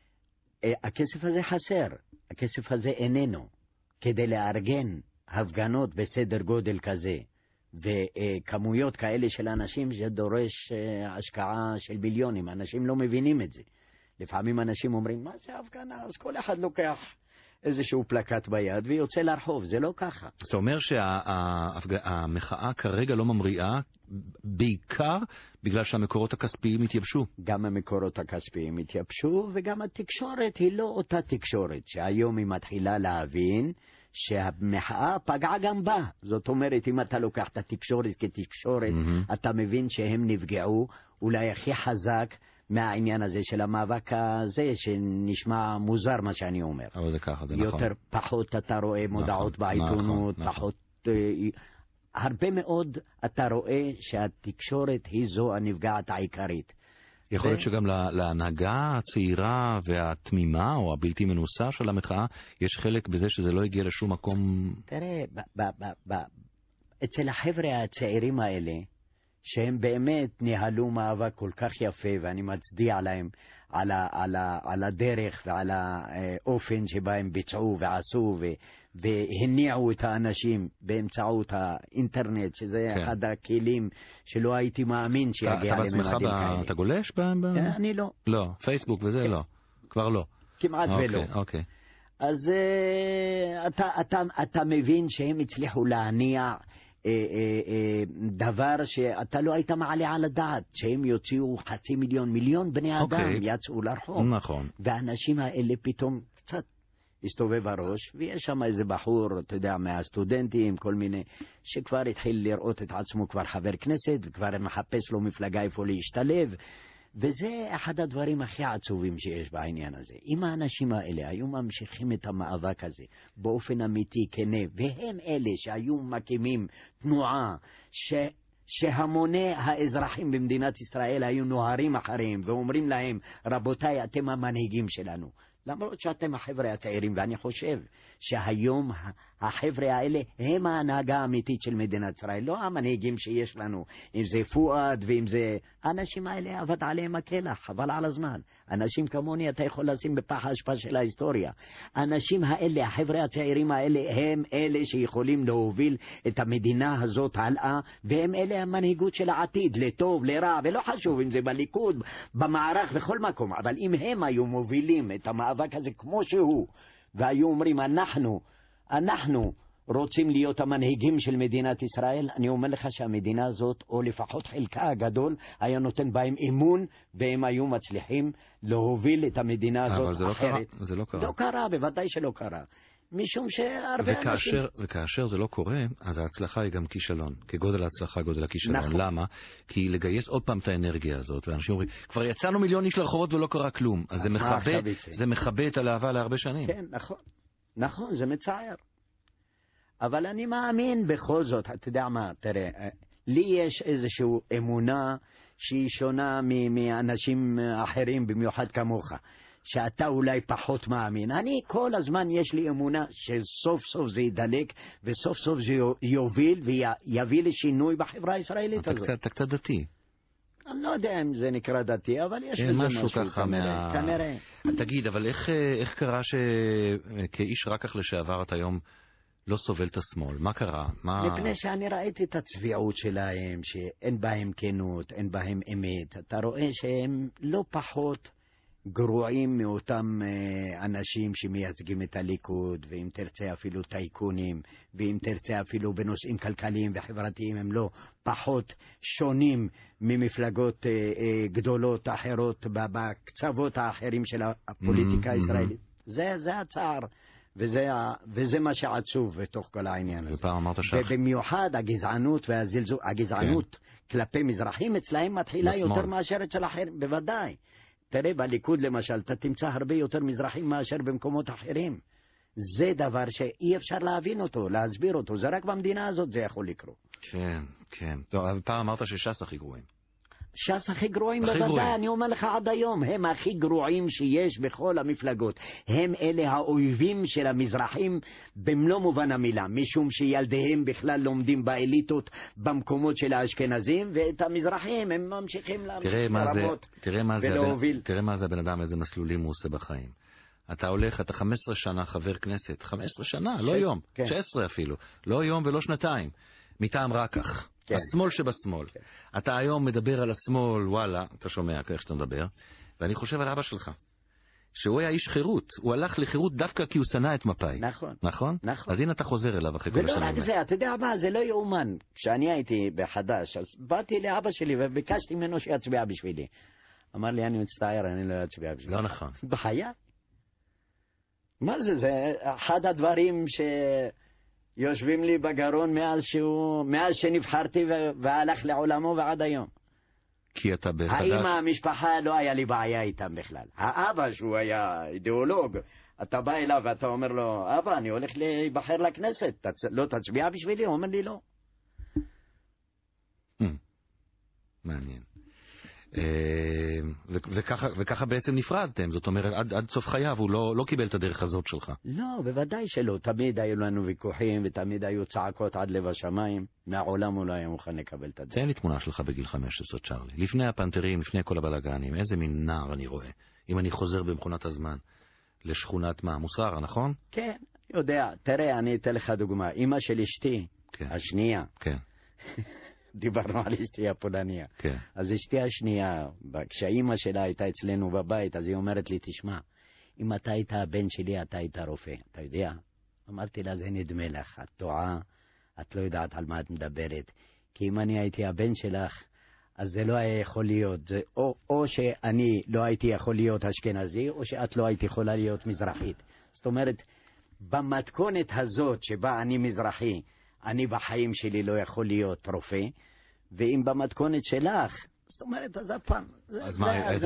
הכסף הזה חסר. הכסף הזה איננו. כדי לארגן הפגנות בסדר גודל כזה, וכמויות כאלה של אנשים שדורש השקעה של ביליונים. אנשים לא מבינים את זה. לפעמים אנשים אומרים, מה זה הפגנה? אז כל אחד לוקח איזשהו פלקט ביד ויוצא לרחוב. זה לא ככה. זאת אומרת שהמחאה כרגע לא ממריאה, בעיקר בגלל שהמקורות הכספיים התייבשו. גם המקורות הכספיים התייבשו, וגם התקשורת היא לא אותה תקשורת, שהיום היא מתחילה להבין שהמחאה פגעה גם בה. זאת אומרת, אם אתה לוקח את התקשורת כתקשורת, mm-hmm. אתה מבין שהם נפגעו אולי הכי חזק מהעניין הזה של המאבק הזה, שנשמע מוזר מה שאני אומר. אבל זה ככה, זה יותר, נכון. יותר פחות אתה רואה מודעות נכון, בעיתונות, נכון, פחות... נכון. הרבה מאוד אתה רואה שהתקשורת היא זו הנפגעת העיקרית. יכול להיות שגם להנהגה הצעירה והתמימה או הבלתי מנוסה של המחאה יש חלק בזה שזה לא הגיע לשום מקום. תראה, ב- ב- ב- ב- אצל החבר'ה הצעירים האלה, שהם באמת ניהלו מאבק כל כך יפה, ואני מצדיע להם על, ה- על, ה- על הדרך ועל האופן שבה הם ביצעו ועשו ו- והניעו את האנשים באמצעות האינטרנט, שזה כן. אחד הכלים שלא הייתי מאמין שיגיע לממדים כאלה. אתה גולש? ב- ב- אני לא. לא, פייסבוק וזה כן. לא, כבר לא. כמעט אוקיי, ולא. אוקיי. אז uh, אתה, אתה, אתה מבין שהם הצליחו להניע uh, uh, uh, דבר שאתה לא היית מעלה על הדעת, שהם יוציאו חצי מיליון, מיליון בני אדם אוקיי. יצאו לרחוב. נכון. והאנשים האלה פתאום קצת הסתובב הראש, ויש שם איזה בחור, אתה יודע, מהסטודנטים, כל מיני, שכבר התחיל לראות את עצמו כבר חבר כנסת, וכבר מחפש לו מפלגה איפה להשתלב, וזה אחד הדברים הכי עצובים שיש בעניין הזה. אם האנשים האלה היו ממשיכים את המאבק הזה באופן אמיתי, כנה, והם אלה שהיו מקימים תנועה ש... שהמוני האזרחים במדינת ישראל היו נוהרים אחריהם ואומרים להם, רבותיי, אתם המנהיגים שלנו. למרות שאתם החבר'ה הצעירים, ואני חושב שהיום החבר'ה האלה הם ההנהגה האמיתית של מדינת ישראל, לא המנהיגים שיש לנו, אם זה פואד ואם זה... האנשים האלה עבד עליהם הכלח, חבל על הזמן. אנשים כמוני אתה יכול לשים בפח האשפה של ההיסטוריה. האנשים האלה, החבר'ה הצעירים האלה, הם אלה שיכולים להוביל את המדינה הזאת הלאה, והם אלה המנהיגות של העתיד, לטוב, לרע, ולא חשוב אם זה בליכוד, במערך, בכל מקום. אבל אם הם היו מובילים את המאבק הזה כמו שהוא, והיו אומרים, אנחנו, אנחנו רוצים להיות המנהיגים של מדינת ישראל, אני אומר לך שהמדינה הזאת, או לפחות חלקה הגדול, היה נותן בהם אמון, והם היו מצליחים להוביל את המדינה הזאת אבל זה אחרת. לא קרה, זה לא קרה. לא קרה, בוודאי שלא קרה. משום שהרבה וכאשר, אנשים... וכאשר זה לא קורה, אז ההצלחה היא גם כישלון. כגודל ההצלחה, גודל הכישלון. נכון. למה? כי לגייס עוד פעם את האנרגיה הזאת, ואנשים אומרים, כבר יצאנו מיליון איש לרחובות ולא קרה כלום. אז זה מכבה, זה מכבה את הלהבה להרבה שנים. כן, נכון. נכון, זה מצער. אבל אני מאמין בכל זאת, אתה יודע מה, תראה, לי יש איזושהי אמונה שהיא שונה מאנשים אחרים, במיוחד כמוך, שאתה אולי פחות מאמין. אני כל הזמן יש לי אמונה שסוף סוף זה ידלק, וסוף סוף זה יוביל ויביא לשינוי בחברה הישראלית הזאת. אתה קצת דתי. אני לא יודע אם זה נקרא דתי, אבל יש לזה משהו משהו ככה כנראה, מה... כנראה. תגיד, אבל איך, איך קרה שכאיש רקח לשעבר אתה היום לא סובל את השמאל? מה קרה? מה... מפני שאני ראיתי את הצביעות שלהם, שאין בהם כנות, אין בהם אמת. אתה רואה שהם לא פחות גרועים מאותם אה, אנשים שמייצגים את הליכוד, ואם תרצה אפילו טייקונים, ואם תרצה אפילו בנושאים כלכליים וחברתיים, הם לא פחות שונים ממפלגות אה, אה, גדולות אחרות בקצוות האחרים של הפוליטיקה הישראלית. זה, זה הצער. וזה, וזה מה שעצוב בתוך כל העניין הזה. ופעם אמרת שח. ובמיוחד הגזענות והזלזול, הגזענות כן. כלפי מזרחים אצלהם מתחילה בשמאל. יותר מאשר אצל אחרים, בוודאי. תראה, בליכוד למשל, אתה תמצא הרבה יותר מזרחים מאשר במקומות אחרים. זה דבר שאי אפשר להבין אותו, להסביר אותו. זה רק במדינה הזאת זה יכול לקרות. כן, כן. טוב, אבל פעם אמרת שש"ס הכי גרועים. ש"ס הכי גרועים בוודאי, אני אומר לך עד היום, הם הכי גרועים שיש בכל המפלגות. הם אלה האויבים של המזרחים במלוא מובן המילה, משום שילדיהם בכלל לומדים באליטות במקומות של האשכנזים, ואת המזרחים הם ממשיכים להמשיך לרבות ולהוביל. תראה מה זה הבן אדם, איזה מסלולים הוא עושה בחיים. אתה הולך, אתה חמש עשרה שנה חבר כנסת, חמש עשרה שנה, לא יום, שש עשרה אפילו, לא יום ולא שנתיים, מטעם רקח. כן. השמאל שבשמאל. כן. אתה היום מדבר על השמאל, וואלה, אתה שומע איך שאתה מדבר, ואני חושב על אבא שלך, שהוא היה איש חירות, הוא הלך לחירות דווקא כי הוא שנא את מפא"י. נכון. נכון? נכון. אז הנה אתה חוזר אליו אחרי כל השנים. ולא רק זה, אתה יודע מה, זה לא יאומן. כשאני הייתי בחדש, אז באתי לאבא שלי וביקשתי ממנו שיצביע בשבילי. אמר לי, אני מצטער, אני לא אצביע בשבילי. לא נכון. בחיי? מה זה, זה אחד הדברים ש... יושבים לי בגרון מאז, שהוא, מאז שנבחרתי והלך לעולמו ועד היום. כי אתה בחדש... האמא, המשפחה, לא היה לי בעיה איתם בכלל. האבא, שהוא היה אידיאולוג, אתה בא אליו ואתה אומר לו, אבא, אני הולך להיבחר לכנסת, תצ... לא תצביע בשבילי? הוא אומר לי לא. מעניין. וככה, וככה בעצם נפרדתם, זאת אומרת, עד, עד סוף חייו הוא לא, לא קיבל את הדרך הזאת שלך. לא, בוודאי שלא. תמיד היו לנו ויכוחים, ותמיד היו צעקות עד לב השמיים. מהעולם הוא לא היה מוכן לקבל את הדרך. תן לי תמונה שלך בגיל חמש עשרה, צ'רלי. לפני הפנתרים, לפני כל הבלגנים, איזה מין נער אני רואה. אם אני חוזר במכונת הזמן לשכונת מה? מוסררה, נכון? כן, יודע. תראה, אני אתן לך דוגמה. אמא של אשתי, כן. השנייה. כן. דיברנו על אשתי הפולניה. כן. אז אשתי השנייה, כשהאימא שלה הייתה אצלנו בבית, אז היא אומרת לי, תשמע, אם אתה היית הבן שלי, אתה היית רופא, אתה יודע? אמרתי לה, זה נדמה לך, את טועה, את לא יודעת על מה את מדברת, כי אם אני הייתי הבן שלך, אז זה לא היה יכול להיות, זה או, או שאני לא הייתי יכול להיות אשכנזי, או שאת לא היית יכולה להיות מזרחית. זאת אומרת, במתכונת הזאת שבה אני מזרחי, אני בחיים שלי לא יכול להיות רופא, ואם במתכונת שלך, זאת אומרת, אז אף פעם. אז מה, אז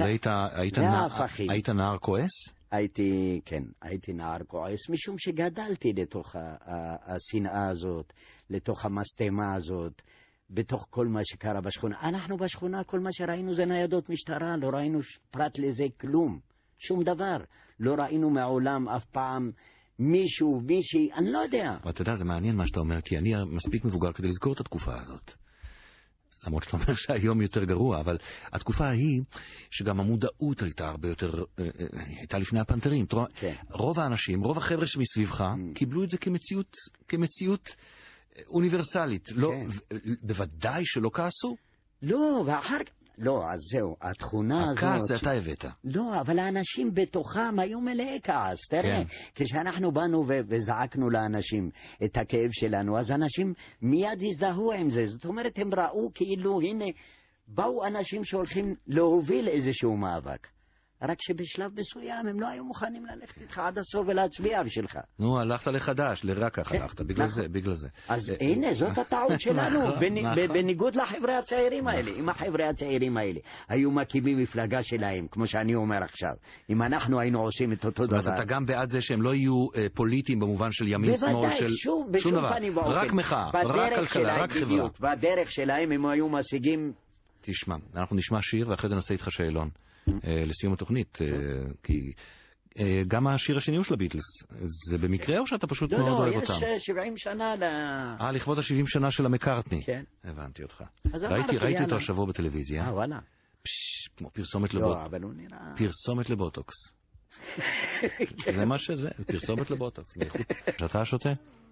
היית נער כועס? הייתי, כן, הייתי נער כועס, משום שגדלתי לתוך השנאה הזאת, לתוך המסתמה הזאת, בתוך כל מה שקרה בשכונה. אנחנו בשכונה, כל מה שראינו זה ניידות משטרה, לא ראינו פרט לזה כלום, שום דבר. לא ראינו מעולם אף פעם מישהו, מישהי, אני לא יודע. ואתה יודע, זה מעניין מה שאתה אומר, כי אני מספיק מבוגר כדי לזכור את התקופה הזאת. למרות שאתה אומר שהיום יותר גרוע, אבל התקופה ההיא, שגם המודעות הייתה הרבה יותר, הייתה לפני הפנתרים. כן. רוב האנשים, רוב החבר'ה שמסביבך, mm. קיבלו את זה כמציאות, כמציאות אוניברסלית. כן. לא, בוודאי שלא כעסו. לא, ואחר כך... לא, אז זהו, התכונה הזאת... הכעס זה אתה הבאת. לא, אבל האנשים בתוכם היו מלאי כעס. תראה, כן. כשאנחנו באנו ו- וזעקנו לאנשים את הכאב שלנו, אז אנשים מיד הזדהו עם זה. זאת אומרת, הם ראו כאילו, הנה, באו אנשים שהולכים להוביל איזשהו מאבק. רק שבשלב מסוים הם לא היו מוכנים ללכת איתך עד הסוף ולהצביע בשבילך. נו, הלכת לחדש, לרקח הלכת, בגלל זה, בגלל זה. אז הנה, זאת הטעות שלנו, בניגוד לחבר'ה הצעירים האלה. אם החבר'ה הצעירים האלה היו מקימים מפלגה שלהם, כמו שאני אומר עכשיו, אם אנחנו היינו עושים את אותו דבר. אתה גם בעד זה שהם לא יהיו פוליטיים במובן של ימין שמאל, בוודאי, שום דבר. רק מחאה, רק כלכלה, רק חברה. בדרך שלהם הם היו משיגים... תשמע, אנחנו נשמע שיר ואחרי זה נעשה איתך שאלון. לסיום התוכנית, כי גם השיר השני הוא של הביטלס, זה במקרה או שאתה פשוט מאוד אוהב אותם? לא, לא, יש שבעים שנה ל... אה, לכבוד ה-שבעים שנה של המקארטני. כן. הבנתי אותך. ראיתי אותו השבוע בטלוויזיה. אה, וואלה. כמו פרסומת לבוטוקס. לא, אבל הוא נראה... פרסומת לבוטוקס. זה מה שזה, פרסומת לבוטוקס. שאתה שותה?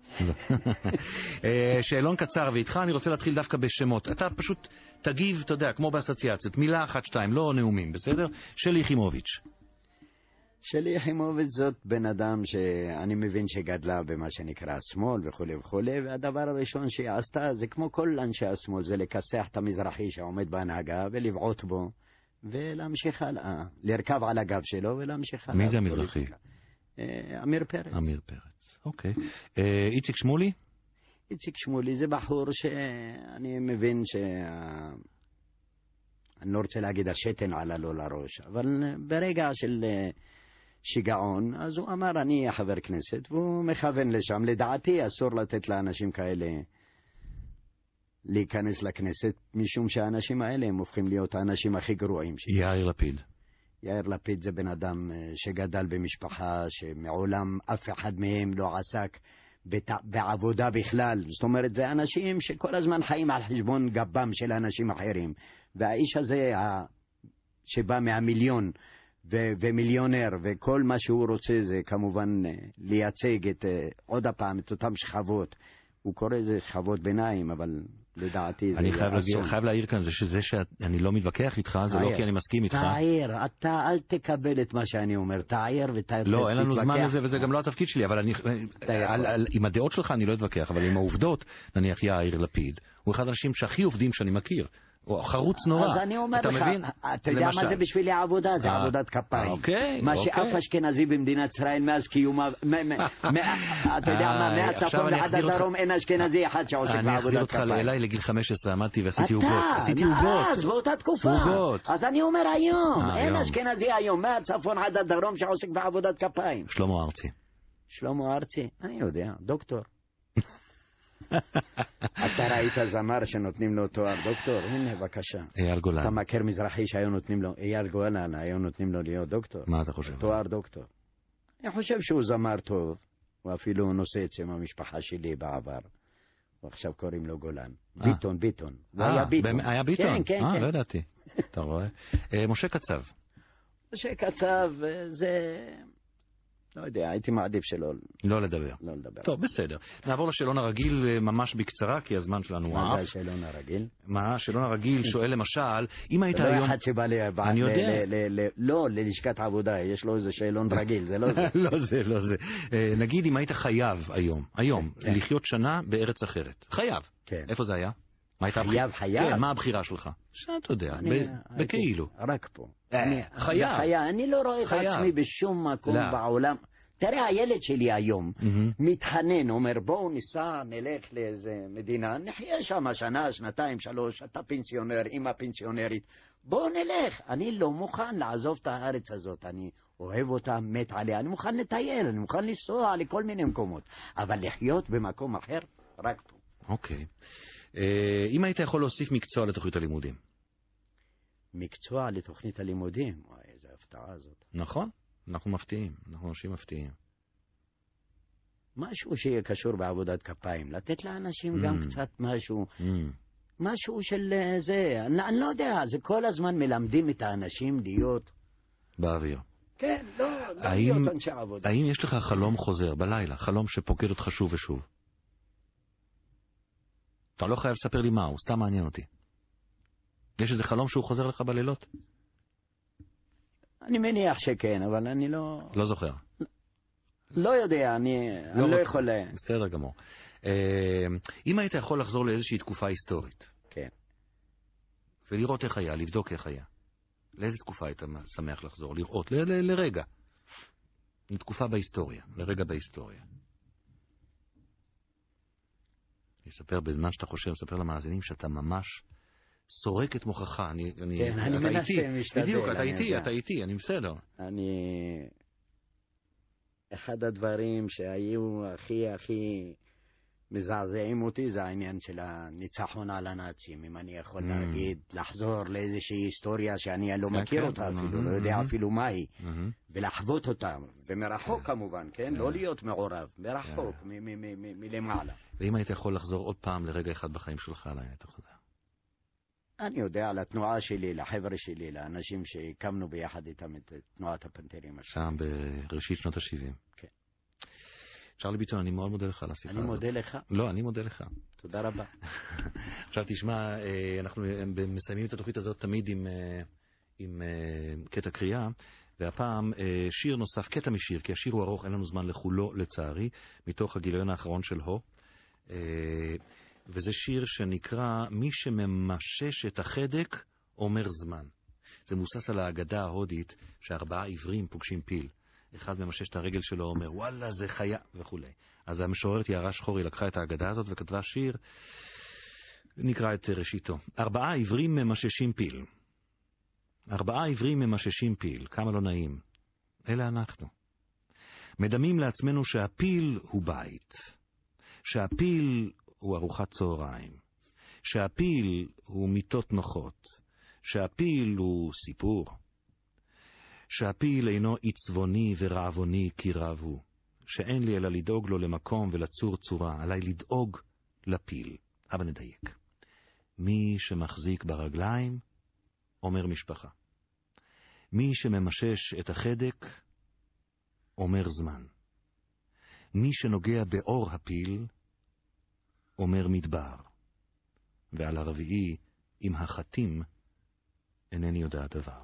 שאלון קצר, ואיתך אני רוצה להתחיל דווקא בשמות. אתה פשוט תגיב, אתה יודע, כמו באסוציאציות, מילה אחת, שתיים, לא נאומים, בסדר? שלי יחימוביץ'. שלי יחימוביץ' זאת בן אדם שאני מבין שגדלה במה שנקרא שמאל וכו' וכו', והדבר הראשון שהיא עשתה זה כמו כל אנשי השמאל, זה לכסח את המזרחי שעומד בהנהגה ולבעוט בו ולהמשיך הלאה, לרכב על הגב שלו ולהמשיך הלאה. מי זה המזרחי? אמיר פרץ. אמיר פרץ, אוקיי. איציק שמולי? איציק שמולי זה בחור שאני מבין ש... אני לא רוצה להגיד השתן עלה לו לראש, אבל ברגע של שיגעון, אז הוא אמר אני אהיה חבר כנסת, והוא מכוון לשם. לדעתי אסור לתת לאנשים כאלה להיכנס לכנסת, משום שהאנשים האלה הם הופכים להיות האנשים הכי גרועים. יאיר לפיד. יאיר לפיד זה בן אדם שגדל במשפחה שמעולם אף אחד מהם לא עסק בת... בעבודה בכלל. זאת אומרת, זה אנשים שכל הזמן חיים על חשבון גבם של אנשים אחרים. והאיש הזה ה... שבא מהמיליון ו... ומיליונר, וכל מה שהוא רוצה זה כמובן לייצג את עוד הפעם את אותם שכבות. הוא קורא לזה שכבות ביניים, אבל לדעתי זה... אני חייב, להגיד, חייב להעיר כאן, זה שזה שאני לא מתווכח איתך, זה תעיר, לא כי אני מסכים איתך. תעיר, אתה אל תקבל את מה שאני אומר, תעיר ותתווכח. לא, אין לנו זמן לזה, וזה גם לא התפקיד שלי, אבל אני, על, על, עם הדעות שלך אני לא אתווכח, אבל עם העובדות, נניח יאיר לפיד, הוא אחד האנשים שהכי עובדים שאני מכיר. הוא חרוץ נורא. אז אני אומר לך, אתה יודע מה זה בשבילי העבודה? זה עבודת כפיים. אוקיי, מה שאף אשכנזי במדינת ישראל מאז קיומה, אתה יודע מה, מהצפון ועד הדרום אין אשכנזי אחד שעוסק בעבודת כפיים. אני אחזיר אותך אליי לגיל חמש עשרה, עמדתי ועשיתי עוגות. עשיתי עוגות. אז באותה תקופה. אז אני אומר היום, אין אשכנזי היום, מהצפון עד הדרום שעוסק בעבודת כפיים. שלמה ארצי. שלמה ארצי, אני יודע, דוקטור. אתה ראית זמר שנותנים לו תואר דוקטור? הנה, בבקשה. אייל גולן. אתה מכיר מזרחי שהיו נותנים לו, אייל גולן, היו נותנים לו להיות דוקטור. מה אתה חושב? תואר דוקטור. אני חושב שהוא זמר טוב, הוא אפילו נושא את שם המשפחה שלי בעבר. ועכשיו קוראים לו גולן. ביטון, ביטון. הוא היה ביטון. היה ביטון? כן, כן, כן. לא ידעתי. אתה רואה? משה קצב. משה קצב זה... לא יודע, הייתי מעדיף שלא... לא לדבר. לא לדבר. טוב, בסדר. נעבור לשאלון הרגיל ממש בקצרה, כי הזמן שלנו הוא... מה זה השאלון הרגיל? מה? השאלון הרגיל שואל למשל, אם היית היום... לא אחד שבא לי... אני יודע. לא, ללשכת עבודה, יש לו איזה שאלון רגיל, זה לא זה. לא זה, לא זה. נגיד אם היית חייב היום, היום, לחיות שנה בארץ אחרת. חייב. כן. איפה זה היה? חייב, חייב? כן, מה הבחירה שלך? שאתה יודע, בכאילו. רק פה. חייב. אני לא רואה את עצמי בשום מקום בעולם. תראה, הילד שלי היום מתחנן, אומר בואו ניסע, נלך לאיזה מדינה, נחיה שם שנה, שנתיים, שלוש, אתה פנסיונר, אמא פנסיונרית, בואו נלך. אני לא מוכן לעזוב את הארץ הזאת, אני אוהב אותה, מת עליה, אני מוכן לטייל, אני מוכן לנסוע לכל מיני מקומות, אבל לחיות במקום אחר, רק פה. אוקיי. אם היית יכול להוסיף מקצוע לתוכנית הלימודים? מקצוע לתוכנית הלימודים? וואי, איזה הפתעה זאת. נכון, אנחנו מפתיעים, אנחנו אנשים מפתיעים. משהו שיהיה קשור בעבודת כפיים, לתת לאנשים גם קצת משהו, משהו של זה, אני לא יודע, זה כל הזמן מלמדים את האנשים להיות... באוויר. כן, לא, לא להיות אנשי עבודה. האם יש לך חלום חוזר בלילה, חלום שפוקד אותך שוב ושוב? אתה לא חייב לספר לי מה הוא, סתם מעניין אותי. יש איזה חלום שהוא חוזר לך בלילות? אני מניח שכן, אבל אני לא... לא זוכר. לא יודע, אני לא, אני לא יכול... בסדר גמור. אם היית יכול לחזור לאיזושהי תקופה היסטורית, כן. ולראות איך היה, לבדוק איך היה, לאיזה תקופה היית שמח לחזור? לראות, ל- ל- לרגע. לתקופה בהיסטוריה, לרגע בהיסטוריה. אני אספר בזמן שאתה חושב, אספר למאזינים שאתה ממש סורק את מוכחה. אני, אני, כן, אני מנסה, משתדל. בדיוק, אתה איתי, אתה איתי, אני בסדר. אני... אחד הדברים שהיו הכי הכי מזעזעים אותי זה העניין של הניצחון על הנאצים. אם אני יכול להגיד, לחזור לאיזושהי היסטוריה שאני לא מכיר אותה אפילו, לא יודע אפילו מהי, ולחוות אותה, ומרחוק כמובן, כן? לא להיות מעורב, מרחוק, מלמעלה. ואם היית יכול לחזור עוד פעם לרגע אחד בחיים שלך, לאן היית חוזר? אני יודע, לתנועה שלי, לחבר'ה שלי, לאנשים שהקמנו ביחד איתם את תנועת הפנתרים. שם בראשית שנות ה-שבעים. כן. צ'רלי ביטון, אני מאוד מודה לך על השיחה אני הזאת. מודה לך. לא, אני מודה לך. תודה רבה. עכשיו תשמע, אנחנו מסיימים את התוכנית הזאת תמיד עם, עם קטע קריאה, והפעם שיר נוסף, קטע משיר, כי השיר הוא ארוך, אין לנו זמן לכולו לצערי, מתוך הגיליון האחרון של הו. וזה שיר שנקרא מי שממשש את החדק אומר זמן. זה מוסס על האגדה ההודית שארבעה עברים פוגשים פיל. אחד ממשש את הרגל שלו אומר וואלה זה חיה וכו'. אז המשוררת יערה שחורי לקחה את האגדה הזאת וכתבה שיר, נקרא את ראשיתו. ארבעה עברים ממששים פיל. ארבעה עברים ממששים פיל, כמה לא נעים. אלה אנחנו. מדמים לעצמנו שהפיל הוא בית. שהפיל הוא ארוחת צהריים. שהפיל הוא מיטות נוחות. שהפיל הוא סיפור. שהפיל אינו עצבוני ורעבוני כי רב הוא. שאין לי אלא לדאוג לו למקום ולצור צורה. עליי לדאוג לפיל. אבל נדייק. מי שמחזיק ברגליים אומר משפחה. מי שממשש את החדק אומר זמן. מי שנוגע באור הפיל אומר מדבר. ועל הרביעי עם החתים אינני יודע דבר.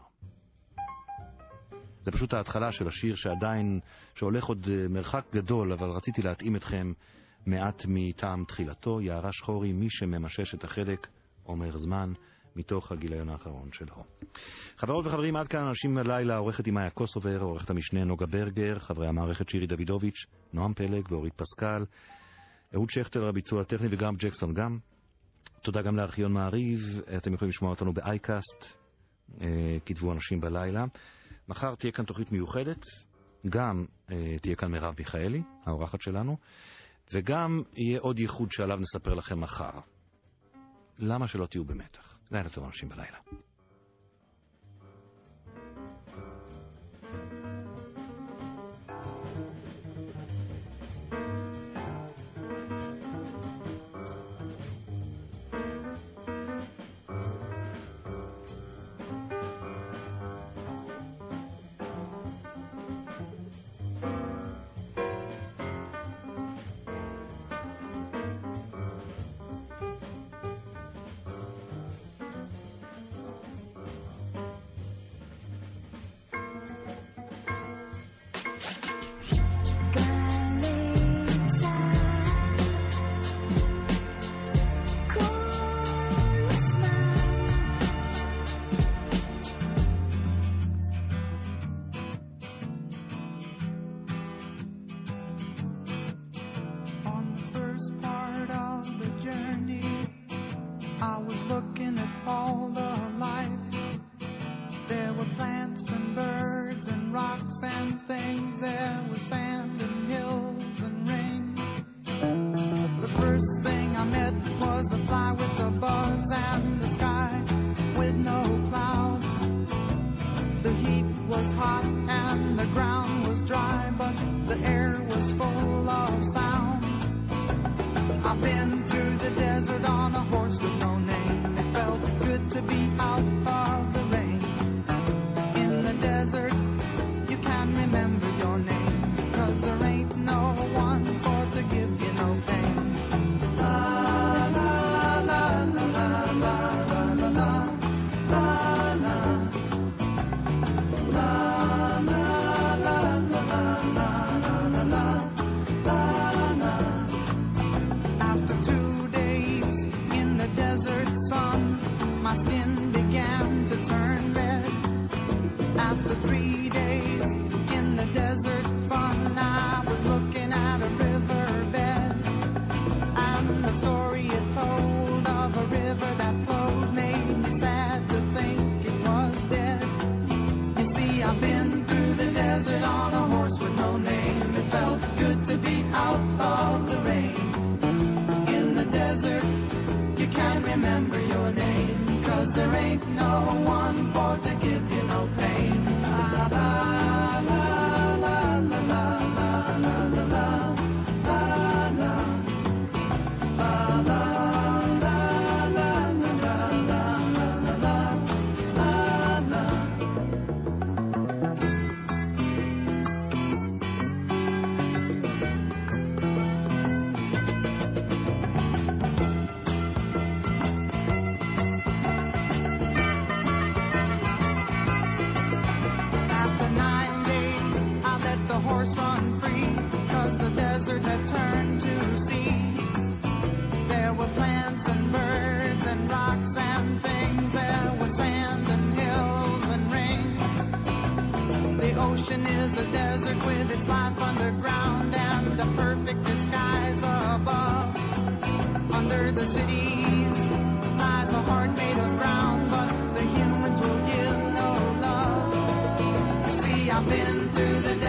זה פשוט ההתחלה של השיר שעדיין, שהולך עוד מרחק גדול, אבל רציתי להתאים אתכם מעט מטעם תחילתו. יערה שחורי, מי שממשש את החדק אומר זמן, מתוך הגיליון האחרון שלו. חברות וחברים, עד כאן אנשים הלילה, עורכת אימיה קוסובר, עורכת המשנה נוגה ברגר, חברי המערכת שירי דוידוביץ', נועם פלג ואורית פסקל, אהוד שכטר הביצוע הטכני וגם ג'קסון גם. תודה גם לארכיון מעריב, אתם יכולים לשמוע אותנו באייקאסט, אה, כתבו אנשים בלילה. מחר תהיה כאן תוכנית מיוחדת, גם אה, תהיה כאן מירב מיכאלי, האורחת שלנו, וגם יהיה עוד ייחוד שעליו נספר לכם מחר. למה שלא תהיו במתח? לילה טוב אנשים בלילה. horse run free, 'cause the desert had turned to sea. There were plants and birds and rocks and things. There was sand and hills and rain. The ocean is a desert with its life underground and a perfect disguise above. Under the cities lies a heart made of brown, but the humans will give no love. You see, I've been through the